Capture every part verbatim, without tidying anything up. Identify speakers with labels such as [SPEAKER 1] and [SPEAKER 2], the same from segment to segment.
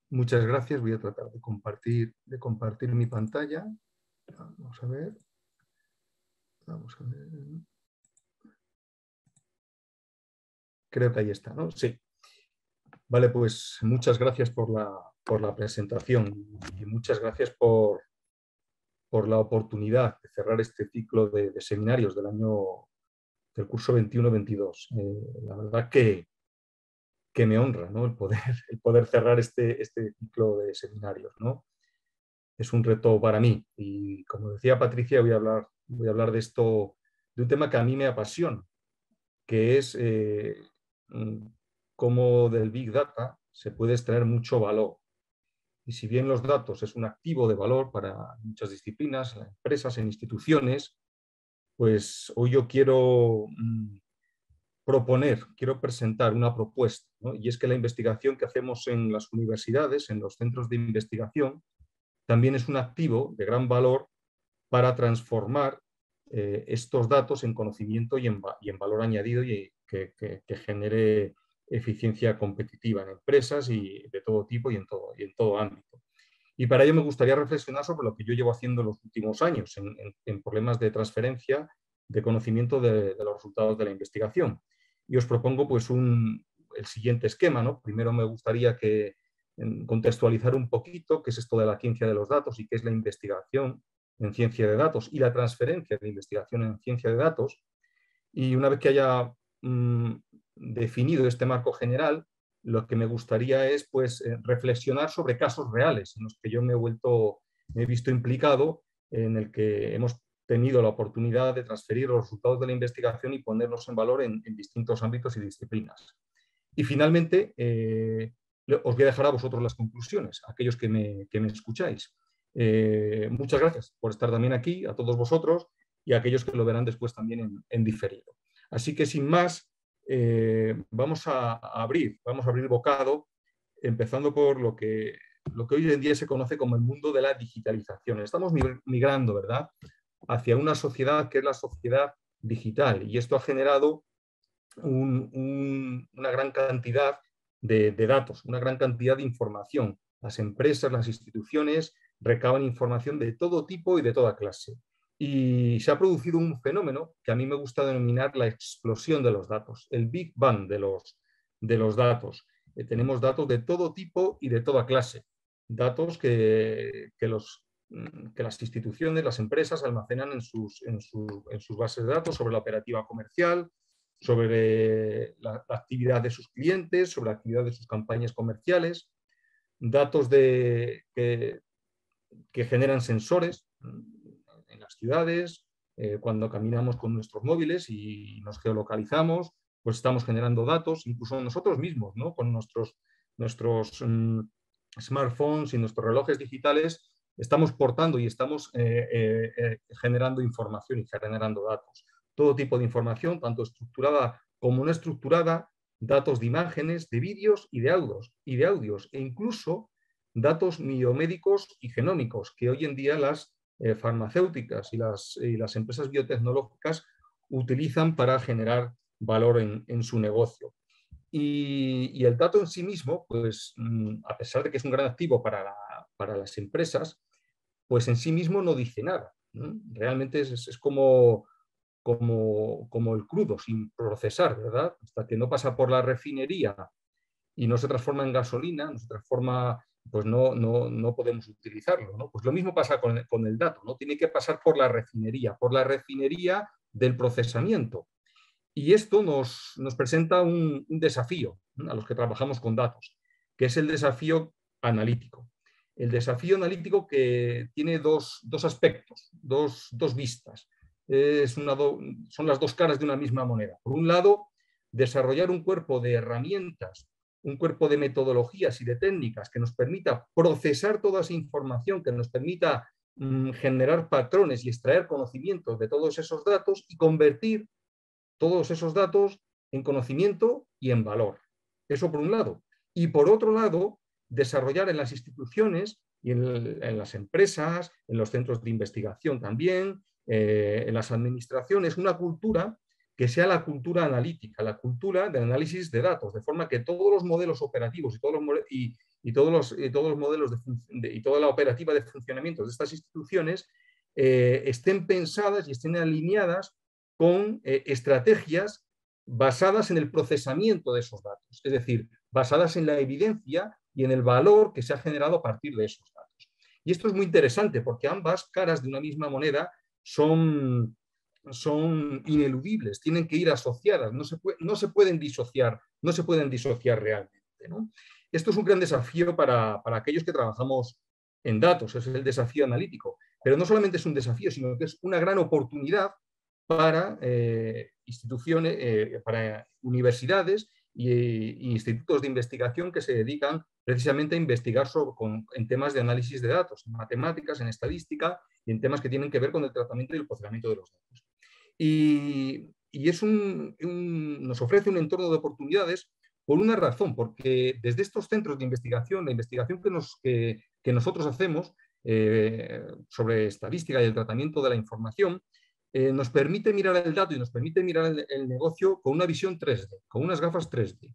[SPEAKER 1] Muchas gracias. Voy a tratar de compartir, de compartir mi pantalla. Vamos a ver. Vamos a ver. Creo que ahí está, ¿no? Sí. Vale, pues muchas gracias por la, por la presentación y muchas gracias por, por la oportunidad de cerrar este ciclo de, de seminarios del año del curso veintiuno veintidós. Eh, la verdad que, que me honra, ¿no? el, poder, el poder cerrar este, este ciclo de seminarios, ¿no? Es un reto para mí y, como decía Patricia, voy a hablar, voy a hablar de esto, de un tema que a mí me apasiona, que es eh, cómo del Big Data se puede extraer mucho valor. Y si bien los datos es un activo de valor para muchas disciplinas, en empresas, en instituciones, pues hoy yo quiero mmm, proponer, quiero presentar una propuesta, ¿no? Y es que la investigación que hacemos en las universidades, en los centros de investigación, también es un activo de gran valor para transformar eh, estos datos en conocimiento y en, y en valor añadido y que, que, que, genere eficiencia competitiva en empresas y de todo tipo y en todo, y en todo ámbito. Y para ello me gustaría reflexionar sobre lo que yo llevo haciendo en los últimos años en, en, en problemas de transferencia de conocimiento de, de los resultados de la investigación. Y os propongo pues un, el siguiente esquema, ¿no? Primero me gustaría que contextualizar un poquito qué es esto de la ciencia de los datos y qué es la investigación en ciencia de datos y la transferencia de investigación en ciencia de datos. Y una vez que haya mmm, definido este marco general, lo que me gustaría es pues, eh, reflexionar sobre casos reales en los que yo me he vuelto, me he visto implicado, en el que hemos tenido la oportunidad de transferir los resultados de la investigación y ponerlos en valor en, en distintos ámbitos y disciplinas. Y finalmente, eh, os voy a dejar a vosotros las conclusiones, a aquellos que me, que me escucháis. Eh, muchas gracias por estar también aquí, a todos vosotros, y a aquellos que lo verán después también en, en diferido. Así que sin más, eh, vamos a, a abrir, vamos a abrir bocado, empezando por lo que, lo que hoy en día se conoce como el mundo de la digitalización. Estamos migrando, ¿verdad?, hacia una sociedad que es la sociedad digital, y esto ha generado un, un, una gran cantidad de, de datos, una gran cantidad de información. Las empresas, las instituciones recaban información de todo tipo y de toda clase. Y se ha producido un fenómeno que a mí me gusta denominar la explosión de los datos, el Big Bang de los, de los datos. Eh, tenemos datos de todo tipo y de toda clase. Datos que, que, los, que las instituciones, las empresas almacenan en sus, en, su, en sus bases de datos sobre la operativa comercial, sobre la, la actividad de sus clientes, sobre la actividad de sus campañas comerciales, datos de, que, que generan sensores en las ciudades, eh, cuando caminamos con nuestros móviles y nos geolocalizamos, pues estamos generando datos, incluso nosotros mismos, ¿no? Con nuestros, nuestros um, smartphones y nuestros relojes digitales, estamos portando y estamos eh, eh, eh, generando información y generando datos. Todo tipo de información, tanto estructurada como no estructurada, datos de imágenes, de vídeos y de audios, y de audios, e incluso datos biomédicos y genómicos, que hoy en día las eh, farmacéuticas y las, y las empresas biotecnológicas utilizan para generar valor en, en su negocio. Y, y, el dato en sí mismo, pues a pesar de que es un gran activo para, la, para las empresas, pues en sí mismo no dice nada, ¿no? Realmente es, es como, como, como el crudo, sin procesar, ¿verdad? Hasta que no pasa por la refinería y no se transforma en gasolina, no se transforma, pues no, no, no podemos utilizarlo, ¿no? Pues lo mismo pasa con, con el dato, ¿no? Tiene que pasar por la refinería, por la refinería del procesamiento. Y esto nos, nos presenta un, un desafío, ¿no?, a los que trabajamos con datos, que es el desafío analítico. El desafío analítico que tiene dos, dos aspectos, dos, dos vistas. Es una do, son las dos caras de una misma moneda. Por un lado, desarrollar un cuerpo de herramientas, un cuerpo de metodologías y de técnicas que nos permita procesar toda esa información, que nos permita mmm, generar patrones y extraer conocimientos de todos esos datos y convertir todos esos datos en conocimiento y en valor. Eso por un lado. Y por otro lado, desarrollar en las instituciones y en, en las empresas, en los centros de investigación también, eh, en las administraciones, una cultura que sea la cultura analítica, la cultura de análisis de datos, de forma que todos los modelos operativos y todos los, y, y todos los, y todos los modelos de, de, y toda la operativa de funcionamiento de estas instituciones eh, estén pensadas y estén alineadas con eh, estrategias basadas en el procesamiento de esos datos, es decir, basadas en la evidencia y en el valor que se ha generado a partir de esos datos. Y esto es muy interesante porque ambas caras de una misma moneda son, son ineludibles, tienen que ir asociadas, no se, puede, no se pueden disociar, no se pueden disociar realmente, ¿no? Esto es un gran desafío para, para aquellos que trabajamos en datos, es el desafío analítico, pero no solamente es un desafío, sino que es una gran oportunidad para eh, instituciones, eh, para universidades y, y institutos de investigación que se dedican precisamente a investigar sobre, con, en temas de análisis de datos, en matemáticas, en estadística y en temas que tienen que ver con el tratamiento y el procesamiento de los datos. Y, y es un, un, nos ofrece un entorno de oportunidades por una razón, porque desde estos centros de investigación, la investigación que, nos, que, que nosotros hacemos eh, sobre estadística y el tratamiento de la información, Eh, nos permite mirar el dato y nos permite mirar el, el negocio con una visión tres D, con unas gafas tres D.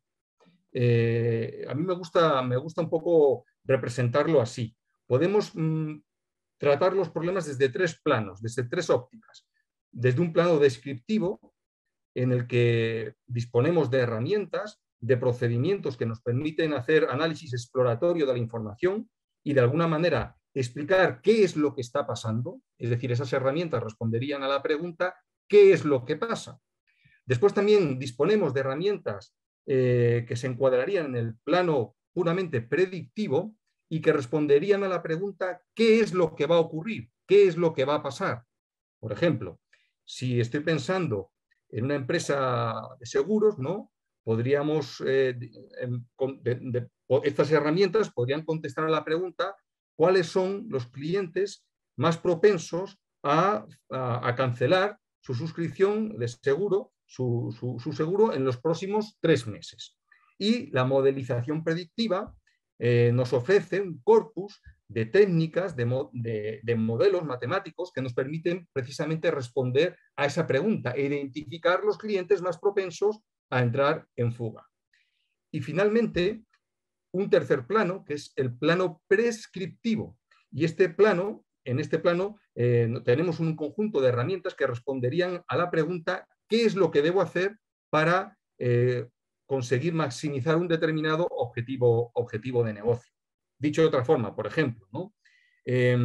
[SPEAKER 1] Eh, a mí me gusta, me gusta un poco representarlo así. Podemos mmm, tratar los problemas desde tres planos, desde tres ópticas. Desde un plano descriptivo, en el que disponemos de herramientas, de procedimientos que nos permiten hacer análisis exploratorio de la información y de alguna manera explicar qué es lo que está pasando, es decir, esas herramientas responderían a la pregunta ¿qué es lo que pasa? Después también disponemos de herramientas eh, que se encuadrarían en el plano puramente predictivo y que responderían a la pregunta ¿qué es lo que va a ocurrir? ¿Qué es lo que va a pasar? Por ejemplo, si estoy pensando en una empresa de seguros, ¿no? Podríamos, eh, de, de, de, estas herramientas podrían contestar a la pregunta cuáles son los clientes más propensos a, a, a cancelar su suscripción de seguro, su, su, su seguro en los próximos tres meses. Y la modelización predictiva eh, nos ofrece un corpus de técnicas, de, mo de, de modelos matemáticos que nos permiten precisamente responder a esa pregunta e identificar los clientes más propensos a entrar en fuga. Y finalmente, un tercer plano, que es el plano prescriptivo. Y este plano, en este plano eh, tenemos un conjunto de herramientas que responderían a la pregunta ¿qué es lo que debo hacer para eh, conseguir maximizar un determinado objetivo, objetivo de negocio? Dicho de otra forma, por ejemplo, ¿no? Eh,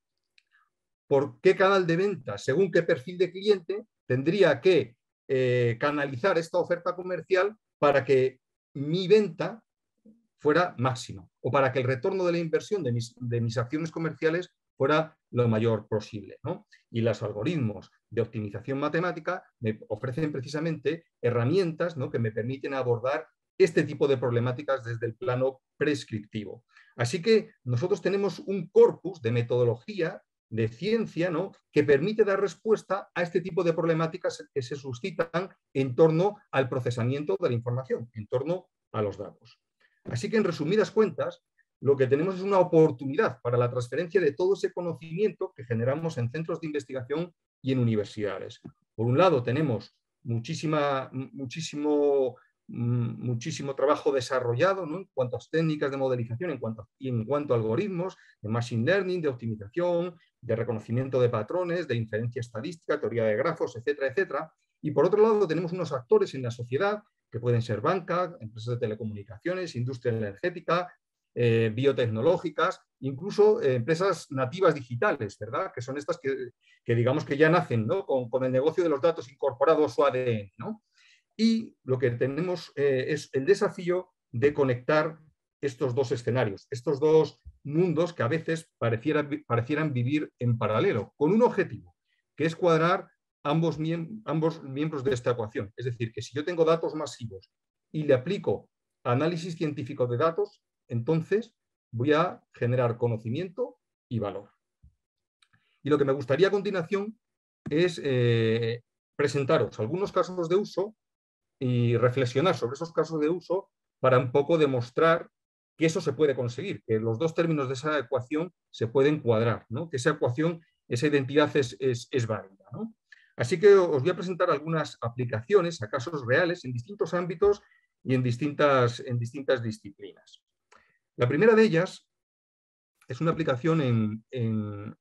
[SPEAKER 1] ¿por qué canal de venta, según qué perfil de cliente, tendría que eh, canalizar esta oferta comercial para que mi venta fuera máxima o para que el retorno de la inversión de mis, de mis acciones comerciales fuera lo mayor posible, ¿no? Y los algoritmos de optimización matemática me ofrecen precisamente herramientas, ¿no?, que me permiten abordar este tipo de problemáticas desde el plano prescriptivo. Así que nosotros tenemos un corpus de metodología, de ciencia, ¿no?, que permite dar respuesta a este tipo de problemáticas que se suscitan en torno al procesamiento de la información, en torno a los datos. Así que, en resumidas cuentas, lo que tenemos es una oportunidad para la transferencia de todo ese conocimiento que generamos en centros de investigación y en universidades. Por un lado, tenemos muchísima, muchísimo, muchísimo trabajo desarrollado, ¿no?, en cuanto a técnicas de modelización en cuanto, y en cuanto a algoritmos de machine learning, de optimización, de reconocimiento de patrones, de inferencia estadística, teoría de grafos, etcétera, etcétera. Y por otro lado, tenemos unos actores en la sociedad que pueden ser banca, empresas de telecomunicaciones, industria energética, eh, biotecnológicas, incluso eh, empresas nativas digitales, ¿verdad? Que son estas que, que digamos que ya nacen, ¿no?, con, con el negocio de los datos incorporado a su A D N, ¿no? Y lo que tenemos eh, es el desafío de conectar estos dos escenarios, estos dos mundos que a veces pareciera, parecieran vivir en paralelo, con un objetivo, que es cuadrar Ambos, miem ambos miembros de esta ecuación. Es decir, que si yo tengo datos masivos y le aplico análisis científico de datos, entonces voy a generar conocimiento y valor. Y lo que me gustaría a continuación es eh, presentaros algunos casos de uso y reflexionar sobre esos casos de uso para un poco demostrar que eso se puede conseguir, que los dos términos de esa ecuación se pueden cuadrar, ¿no?, que esa ecuación, esa identidad es, es, es válida, ¿no? Así que os voy a presentar algunas aplicaciones a casos reales en distintos ámbitos y en distintas, en distintas disciplinas. La primera de ellas es una aplicación en, en,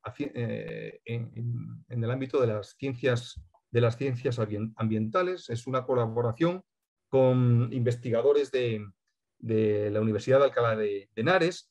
[SPEAKER 1] en, en el ámbito de las ciencias, de las ciencias ambientales. Es una colaboración con investigadores de, de la Universidad de Alcalá de, de Henares,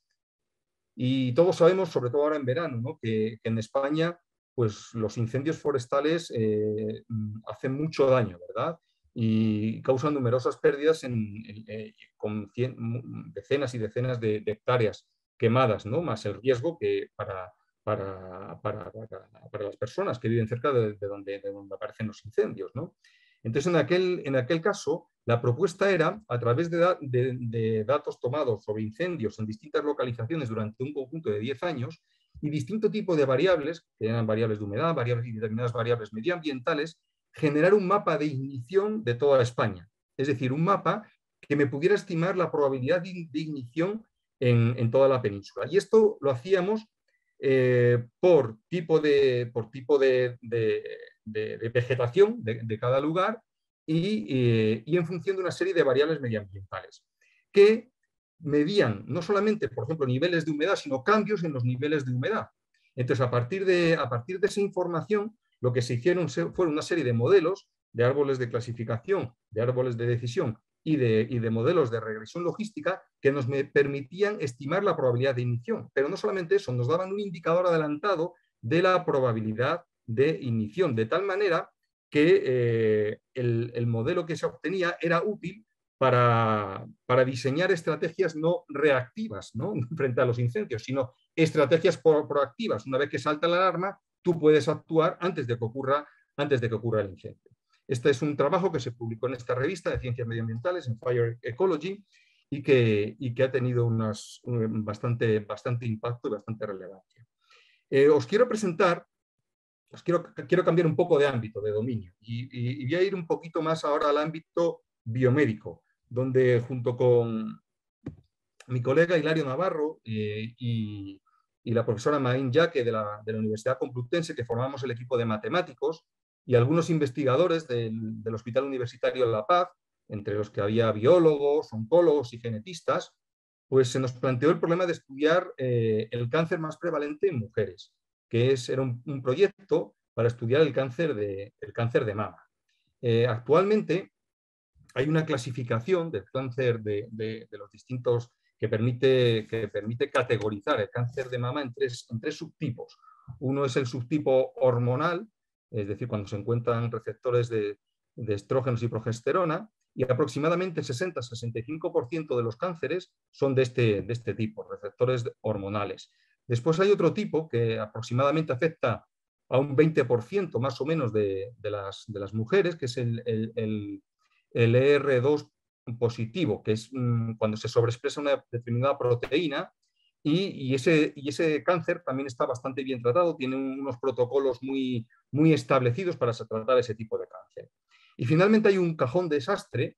[SPEAKER 1] y todos sabemos, sobre todo ahora en verano, ¿no?, que, que en España pues, los incendios forestales eh, hacen mucho daño, ¿verdad? Y causan numerosas pérdidas en, en, eh, con cien, decenas y decenas de, de hectáreas quemadas, ¿no?, más el riesgo que para, para, para, para, para las personas que viven cerca de, de, donde, de donde aparecen los incendios, ¿no? Entonces, en aquel, en aquel caso, la propuesta era, a través de, da, de, de datos tomados sobre incendios en distintas localizaciones durante un conjunto de diez años y distinto tipo de variables, que eran variables de humedad, variables y determinadas variables medioambientales, generar un mapa de ignición de toda España. Es decir, un mapa que me pudiera estimar la probabilidad de, de ignición en, en toda la península. Y esto lo hacíamos eh, por tipo de, por tipo de, de, de, de vegetación de, de cada lugar y, eh, y en función de una serie de variables medioambientales que medían no solamente, por ejemplo, niveles de humedad, sino cambios en los niveles de humedad. Entonces, a partir de, a partir de esa información, lo que se hicieron fueron una serie de modelos de árboles de clasificación, de árboles de decisión y de, y de modelos de regresión logística que nos permitían estimar la probabilidad de ignición. Pero no solamente eso, nos daban un indicador adelantado de la probabilidad de ignición, de tal manera que eh, el, el modelo que se obtenía era útil para, para diseñar estrategias no reactivas, ¿no?, frente a los incendios, sino estrategias pro, proactivas. Una vez que salta la alarma, tú puedes actuar antes de que ocurra, antes de que ocurra el incendio. Este es un trabajo que se publicó en esta revista de ciencias medioambientales, en Fire Ecology, y que, y que ha tenido unas, un, bastante, bastante impacto y bastante relevancia. Eh, os quiero presentar, os quiero, quiero cambiar un poco de ámbito, de dominio, y, y, y voy a ir un poquito más ahora al ámbito biomédico, donde junto con mi colega Hilario Navarro eh, y, y la profesora Maín Yaque de la, de la Universidad Complutense, que formamos el equipo de matemáticos, y algunos investigadores del, del Hospital Universitario de La Paz, entre los que había biólogos, oncólogos y genetistas, pues se nos planteó el problema de estudiar eh, el cáncer más prevalente en mujeres, que es, era un, un proyecto para estudiar el cáncer de, el cáncer de mama. Eh, actualmente hay una clasificación del cáncer de, de, de los distintos que permite, que permite categorizar el cáncer de mama en tres, en tres subtipos. Uno es el subtipo hormonal, es decir, cuando se encuentran receptores de, de estrógenos y progesterona, y aproximadamente el sesenta a sesenta y cinco por ciento de los cánceres son de este, de este tipo, receptores hormonales. Después hay otro tipo que aproximadamente afecta a un veinte por ciento más o menos de, de, las, de las mujeres, que es el, el, el, el E R dos positivo, que es mmm, cuando se sobreexpresa una determinada proteína, y, y, ese, y ese cáncer también está bastante bien tratado, tiene unos protocolos muy, muy establecidos para tratar ese tipo de cáncer. Y finalmente hay un cajón desastre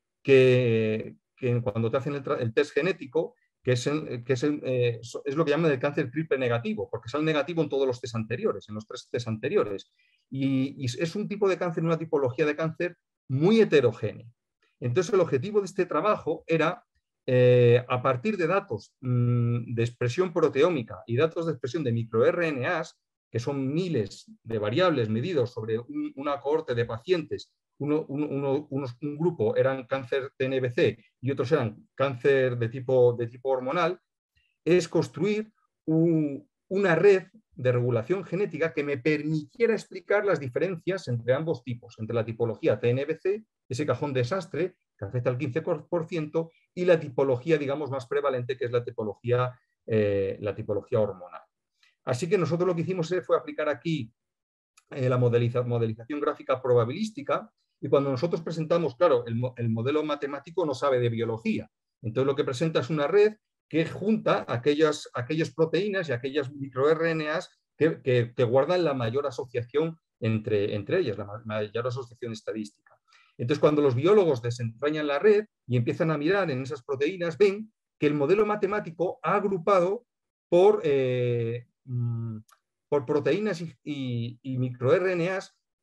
[SPEAKER 1] que, que cuando te hacen el, el test genético, que, es, el, que es, el, eh, es lo que llaman el cáncer triple negativo, porque sale negativo en todos los test anteriores, en los tres test anteriores. Y, y es un tipo de cáncer, una tipología de cáncer muy heterogénea. Entonces, el objetivo de este trabajo era, eh, a partir de datos mmm, de expresión proteómica y datos de expresión de microRNAs, que son miles de variables medidos sobre un, una cohorte de pacientes, uno, uno, unos, un grupo eran cáncer T N B C y otros eran cáncer de tipo, de tipo hormonal, es construir un, una red de regulación genética que me permitiera explicar las diferencias entre ambos tipos, entre la tipología T N B C, ese cajón desastre que afecta al quince por ciento, y la tipología, digamos, más prevalente, que es la tipología, eh, la tipología hormonal. Así que nosotros lo que hicimos fue aplicar aquí eh, la modeliza, modelización gráfica probabilística, y cuando nosotros presentamos, claro, el, el modelo matemático no sabe de biología, entonces lo que presenta es una red que junta aquellas, aquellas proteínas y aquellas microRNAs que, que, que guardan la mayor asociación entre, entre ellas, la mayor asociación estadística. Entonces, cuando los biólogos desentrañan la red y empiezan a mirar en esas proteínas, ven que el modelo matemático ha agrupado por, eh, por proteínas y, y, y microRNAs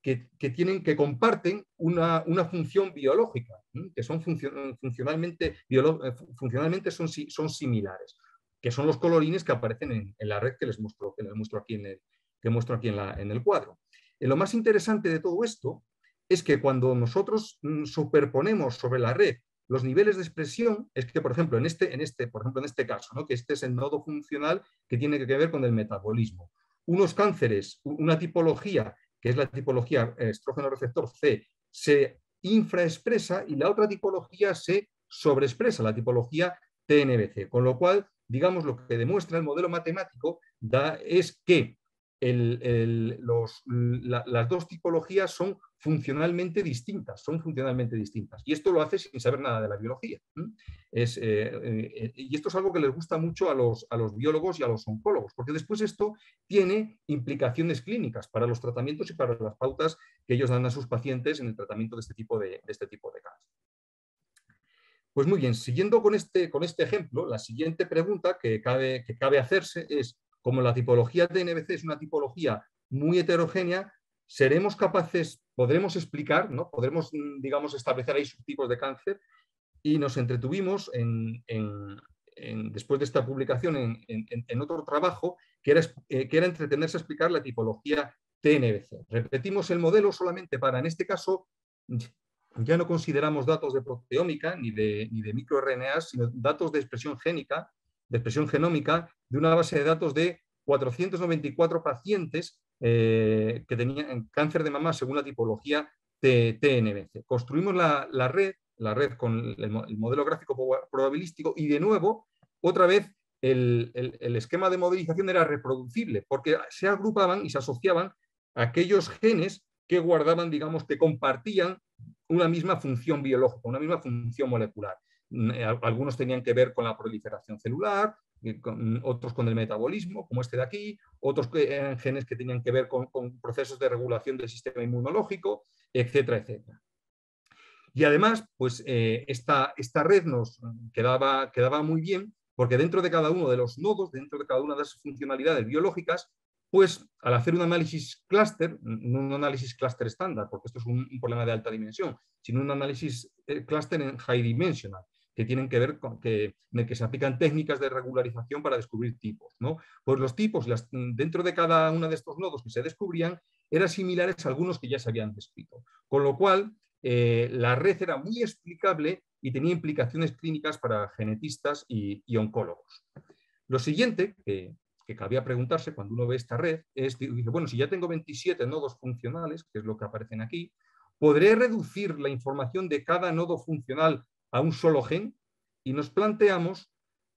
[SPEAKER 1] que, que, tienen, que comparten una, una función biológica, ¿eh? que son funcio, funcionalmente, biolo, funcionalmente son, son similares, que son los colorines que aparecen en, en la red que les muestro, que les muestro aquí, en el, que muestro aquí en, la, en el cuadro. Y lo más interesante de todo esto es que cuando nosotros superponemos sobre la red los niveles de expresión, es que, por ejemplo, en este, en este, por ejemplo, en este caso, ¿no? que este es el nodo funcional que tiene que ver con el metabolismo. Unos cánceres, una tipología, que es la tipología estrógeno receptor C, se infraexpresa y la otra tipología se sobreexpresa, la tipología T N B C. Con lo cual, digamos, lo que demuestra el modelo matemático da, es que el, el, los, la, las dos tipologías son funcionalmente distintas, son funcionalmente distintas. Y esto lo hace sin saber nada de la biología. Es, eh, eh, y esto es algo que les gusta mucho a los, a los biólogos y a los oncólogos, porque después esto tiene implicaciones clínicas para los tratamientos y para las pautas que ellos dan a sus pacientes en el tratamiento de este tipo de, de, este tipo de cáncer. Pues muy bien, siguiendo con este, con este ejemplo, la siguiente pregunta que cabe, que cabe hacerse es, como la tipología T N B C es una tipología muy heterogénea, ¿seremos capaces, podremos explicar, ¿no? podremos, digamos, establecer ahí subtipos de cáncer? Y nos entretuvimos en, en, en, después de esta publicación en, en, en otro trabajo que era, eh, que era entretenerse a explicar la tipología T N B C. Repetimos el modelo solamente para, en este caso, ya no consideramos datos de proteómica ni de, ni de microRNAs, sino datos de expresión génica, de expresión genómica, de una base de datos de cuatrocientos noventa y cuatro pacientes eh, que tenían cáncer de mama según la tipología T N B C. Construimos la, la red, la red con el, el modelo gráfico probabilístico y de nuevo, otra vez, el, el, el esquema de modelización era reproducible porque se agrupaban y se asociaban a aquellos genes que guardaban, digamos, que compartían una misma función biológica, una misma función molecular. Algunos tenían que ver con la proliferación celular, con, otros con el metabolismo, como este de aquí, otros que eran genes que tenían que ver con, con procesos de regulación del sistema inmunológico, etcétera, etcétera. Y además, pues eh, esta, esta red nos quedaba, quedaba muy bien porque dentro de cada uno de los nodos, dentro de cada una de las funcionalidades biológicas, pues al hacer un análisis clúster, no un análisis clúster estándar, porque esto es un, un problema de alta dimensión, sino un análisis eh, clúster en high dimensional, que tienen que ver con que, en el que se aplican técnicas de regularización para descubrir tipos, ¿no? Pues los tipos, las, dentro de cada uno de estos nodos que se descubrían, eran similares a algunos que ya se habían descrito. Con lo cual, eh, la red era muy explicable y tenía implicaciones clínicas para genetistas y, y oncólogos. Lo siguiente que, que cabía preguntarse cuando uno ve esta red es, dice, bueno, si ya tengo veintisiete nodos funcionales, que es lo que aparecen aquí, ¿podré reducir la información de cada nodo funcional a un solo gen? Y nos planteamos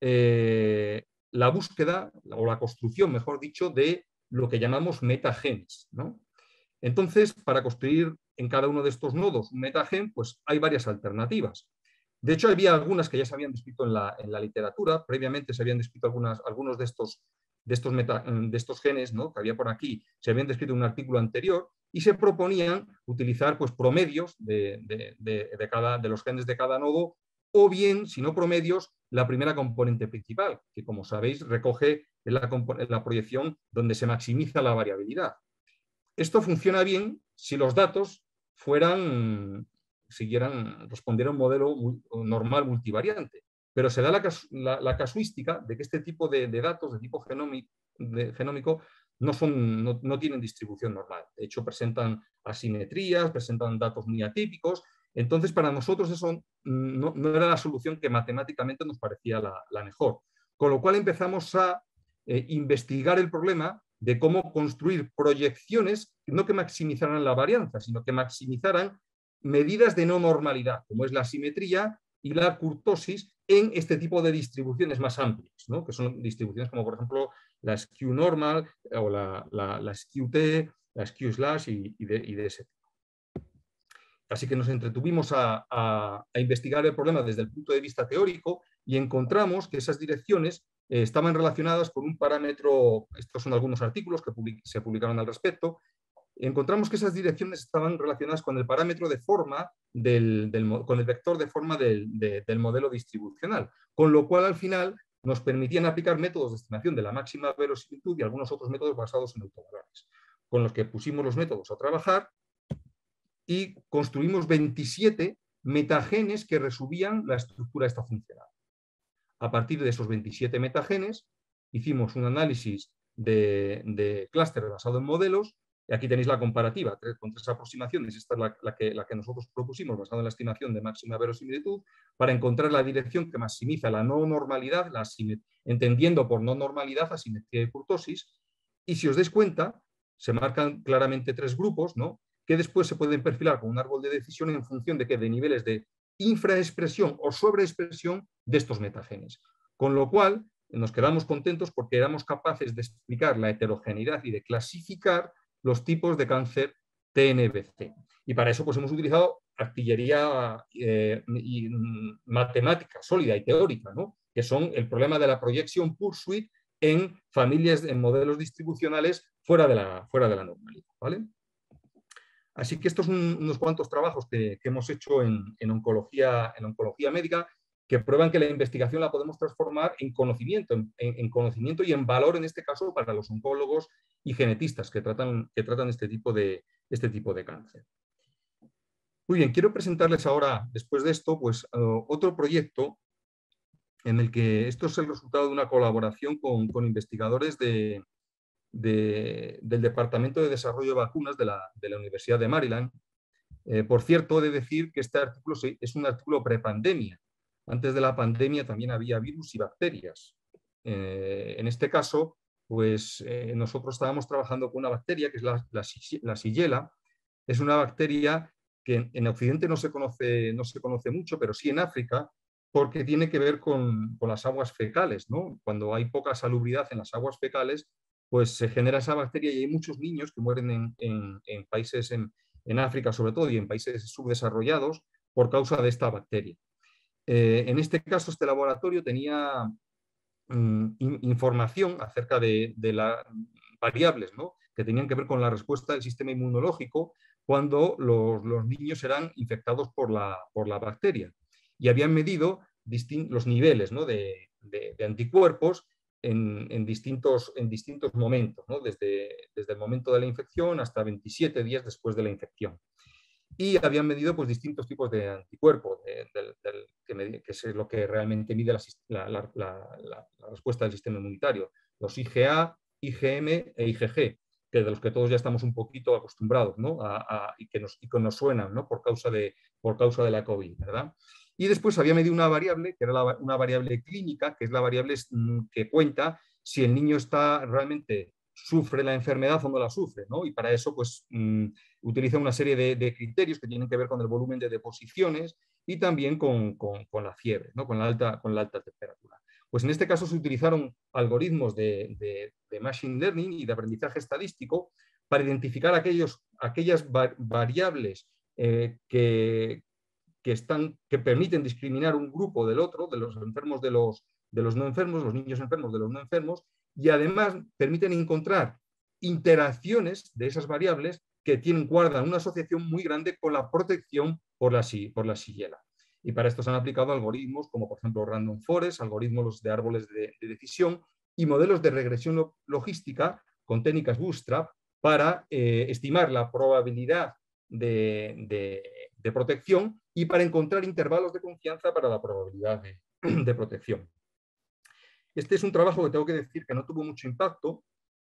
[SPEAKER 1] eh, la búsqueda, o la construcción, mejor dicho, de lo que llamamos metagenes, ¿no? Entonces, para construir en cada uno de estos nodos un metagen, pues hay varias alternativas. De hecho, había algunas que ya se habían descrito en la, en la literatura, previamente se habían descrito algunas, algunos de estos, de estos, meta, de estos genes, ¿no? que había por aquí, se habían descrito en un artículo anterior, y se proponían utilizar pues, promedios de, de, de, de, cada, de los genes de cada nodo, o bien, si no promedios, la primera componente principal, que como sabéis recoge la, la proyección donde se maximiza la variabilidad. Esto funciona bien si los datos fueran, siguieran, respondieran a un modelo normal multivariante, pero se da la, la, la casuística de que este tipo de, de datos de tipo genómico, de, genómico no, son, no, no tienen distribución normal. De hecho, presentan asimetrías, presentan datos muy atípicos. Entonces, para nosotros eso no, no era la solución que matemáticamente nos parecía la, la mejor. Con lo cual empezamos a eh, investigar el problema de cómo construir proyecciones no que maximizaran la varianza, sino que maximizaran medidas de no normalidad, como es la asimetría y la kurtosis en este tipo de distribuciones más amplias, ¿no? que son distribuciones como, por ejemplo, la skew normal o la, la, la skew T, la skew slash y, y, de, y de ese tipo. Así que nos entretuvimos a, a, a investigar el problema desde el punto de vista teórico y encontramos que esas direcciones eh, estaban relacionadas con un parámetro, estos son algunos artículos que public, se publicaron al respecto, encontramos que esas direcciones estaban relacionadas con el parámetro de forma, del, del, con el vector de forma del, de, del modelo distribucional, con lo cual al final nos permitían aplicar métodos de estimación de la máxima verosimilitud y algunos otros métodos basados en autovalores, con los que pusimos los métodos a trabajar y construimos veintisiete metagenes que resumían la estructura esta funcional. A partir de esos veintisiete metagenes, hicimos un análisis de, de clúster basado en modelos, y aquí tenéis la comparativa con tres aproximaciones. Esta es la, la, que, la que nosotros propusimos, basada en la estimación de máxima verosimilitud, para encontrar la dirección que maximiza la no normalidad, la entendiendo por no normalidad asimetría de kurtosis. Y si os dais cuenta, se marcan claramente tres grupos, ¿no?, que después se pueden perfilar con un árbol de decisión en función de, que, de niveles de infraexpresión o sobreexpresión de estos metagenes. Con lo cual, nos quedamos contentos porque éramos capaces de explicar la heterogeneidad y de clasificar los tipos de cáncer T N B C. Y para eso pues, hemos utilizado artillería eh, y, mm, matemática sólida y teórica, ¿no?, que son el problema de la projection pursuit en familias, en modelos distribucionales fuera de la, fuera de la normalidad, ¿vale? Así que estos son unos cuantos trabajos que, que hemos hecho en, en, oncología, en oncología médica, que prueban que la investigación la podemos transformar en conocimiento, en, en conocimiento y en valor, en este caso, para los oncólogos y genetistas que tratan, que tratan este, tipo de, este tipo de cáncer. Muy bien, quiero presentarles ahora, después de esto, pues, uh, otro proyecto en el que esto es el resultado de una colaboración con, con investigadores de, de, del Departamento de Desarrollo de Vacunas de la, de la Universidad de Maryland. Eh, por cierto, he de decir que este artículo es un artículo prepandemia. Antes de la pandemia también había virus y bacterias. Eh, en este caso, pues eh, nosotros estábamos trabajando con una bacteria que es la, la, la Shigella. Es una bacteria que en, en Occidente no se, conoce, no se conoce mucho, pero sí en África, porque tiene que ver con, con las aguas fecales, ¿no? Cuando hay poca salubridad en las aguas fecales, pues se genera esa bacteria y hay muchos niños que mueren en, en, en países, en, en África sobre todo, y en países subdesarrollados por causa de esta bacteria. Eh, en este caso, este laboratorio tenía mm, in, información acerca de, de las variables, ¿no?, que tenían que ver con la respuesta del sistema inmunológico cuando los, los niños eran infectados por la, por la bacteria. Y habían medido los niveles, ¿no?, de, de, de anticuerpos en, en, distintos, en distintos momentos, ¿no?, desde, desde el momento de la infección hasta veintisiete días después de la infección. Y habían medido pues, distintos tipos de anticuerpos, de, de, de, que, me, que es lo que realmente mide la, la, la, la, la respuesta del sistema inmunitario, los I G A, I G M e I G G, que de los que todos ya estamos un poquito acostumbrados, ¿no?, a, a, y, que nos, y que nos suenan, ¿no?, por, causa de, por causa de la COVID, ¿verdad? Y después había medido una variable, que era la, una variable clínica, que es la variable que cuenta si el niño está realmente sufre la enfermedad o no la sufre, ¿no? Y para eso, pues, mmm, utiliza una serie de, de criterios que tienen que ver con el volumen de deposiciones y también con, con, con la fiebre, ¿no?, con la, alta, con la alta temperatura. Pues en este caso se utilizaron algoritmos de, de, de machine learning y de aprendizaje estadístico para identificar aquellos, aquellas va, variables eh, que, que, están, que permiten discriminar un grupo del otro, de los enfermos de los, de los no enfermos, los niños enfermos de los no enfermos, y además permiten encontrar interacciones de esas variables que tienen, guardan una asociación muy grande con la protección por la, por la Shigella. Y para esto se han aplicado algoritmos como, por ejemplo, Random Forest, algoritmos de árboles de, de decisión y modelos de regresión logística con técnicas Bootstrap para eh, estimar la probabilidad de, de, de protección y para encontrar intervalos de confianza para la probabilidad de, de protección. Este es un trabajo que tengo que decir que no tuvo mucho impacto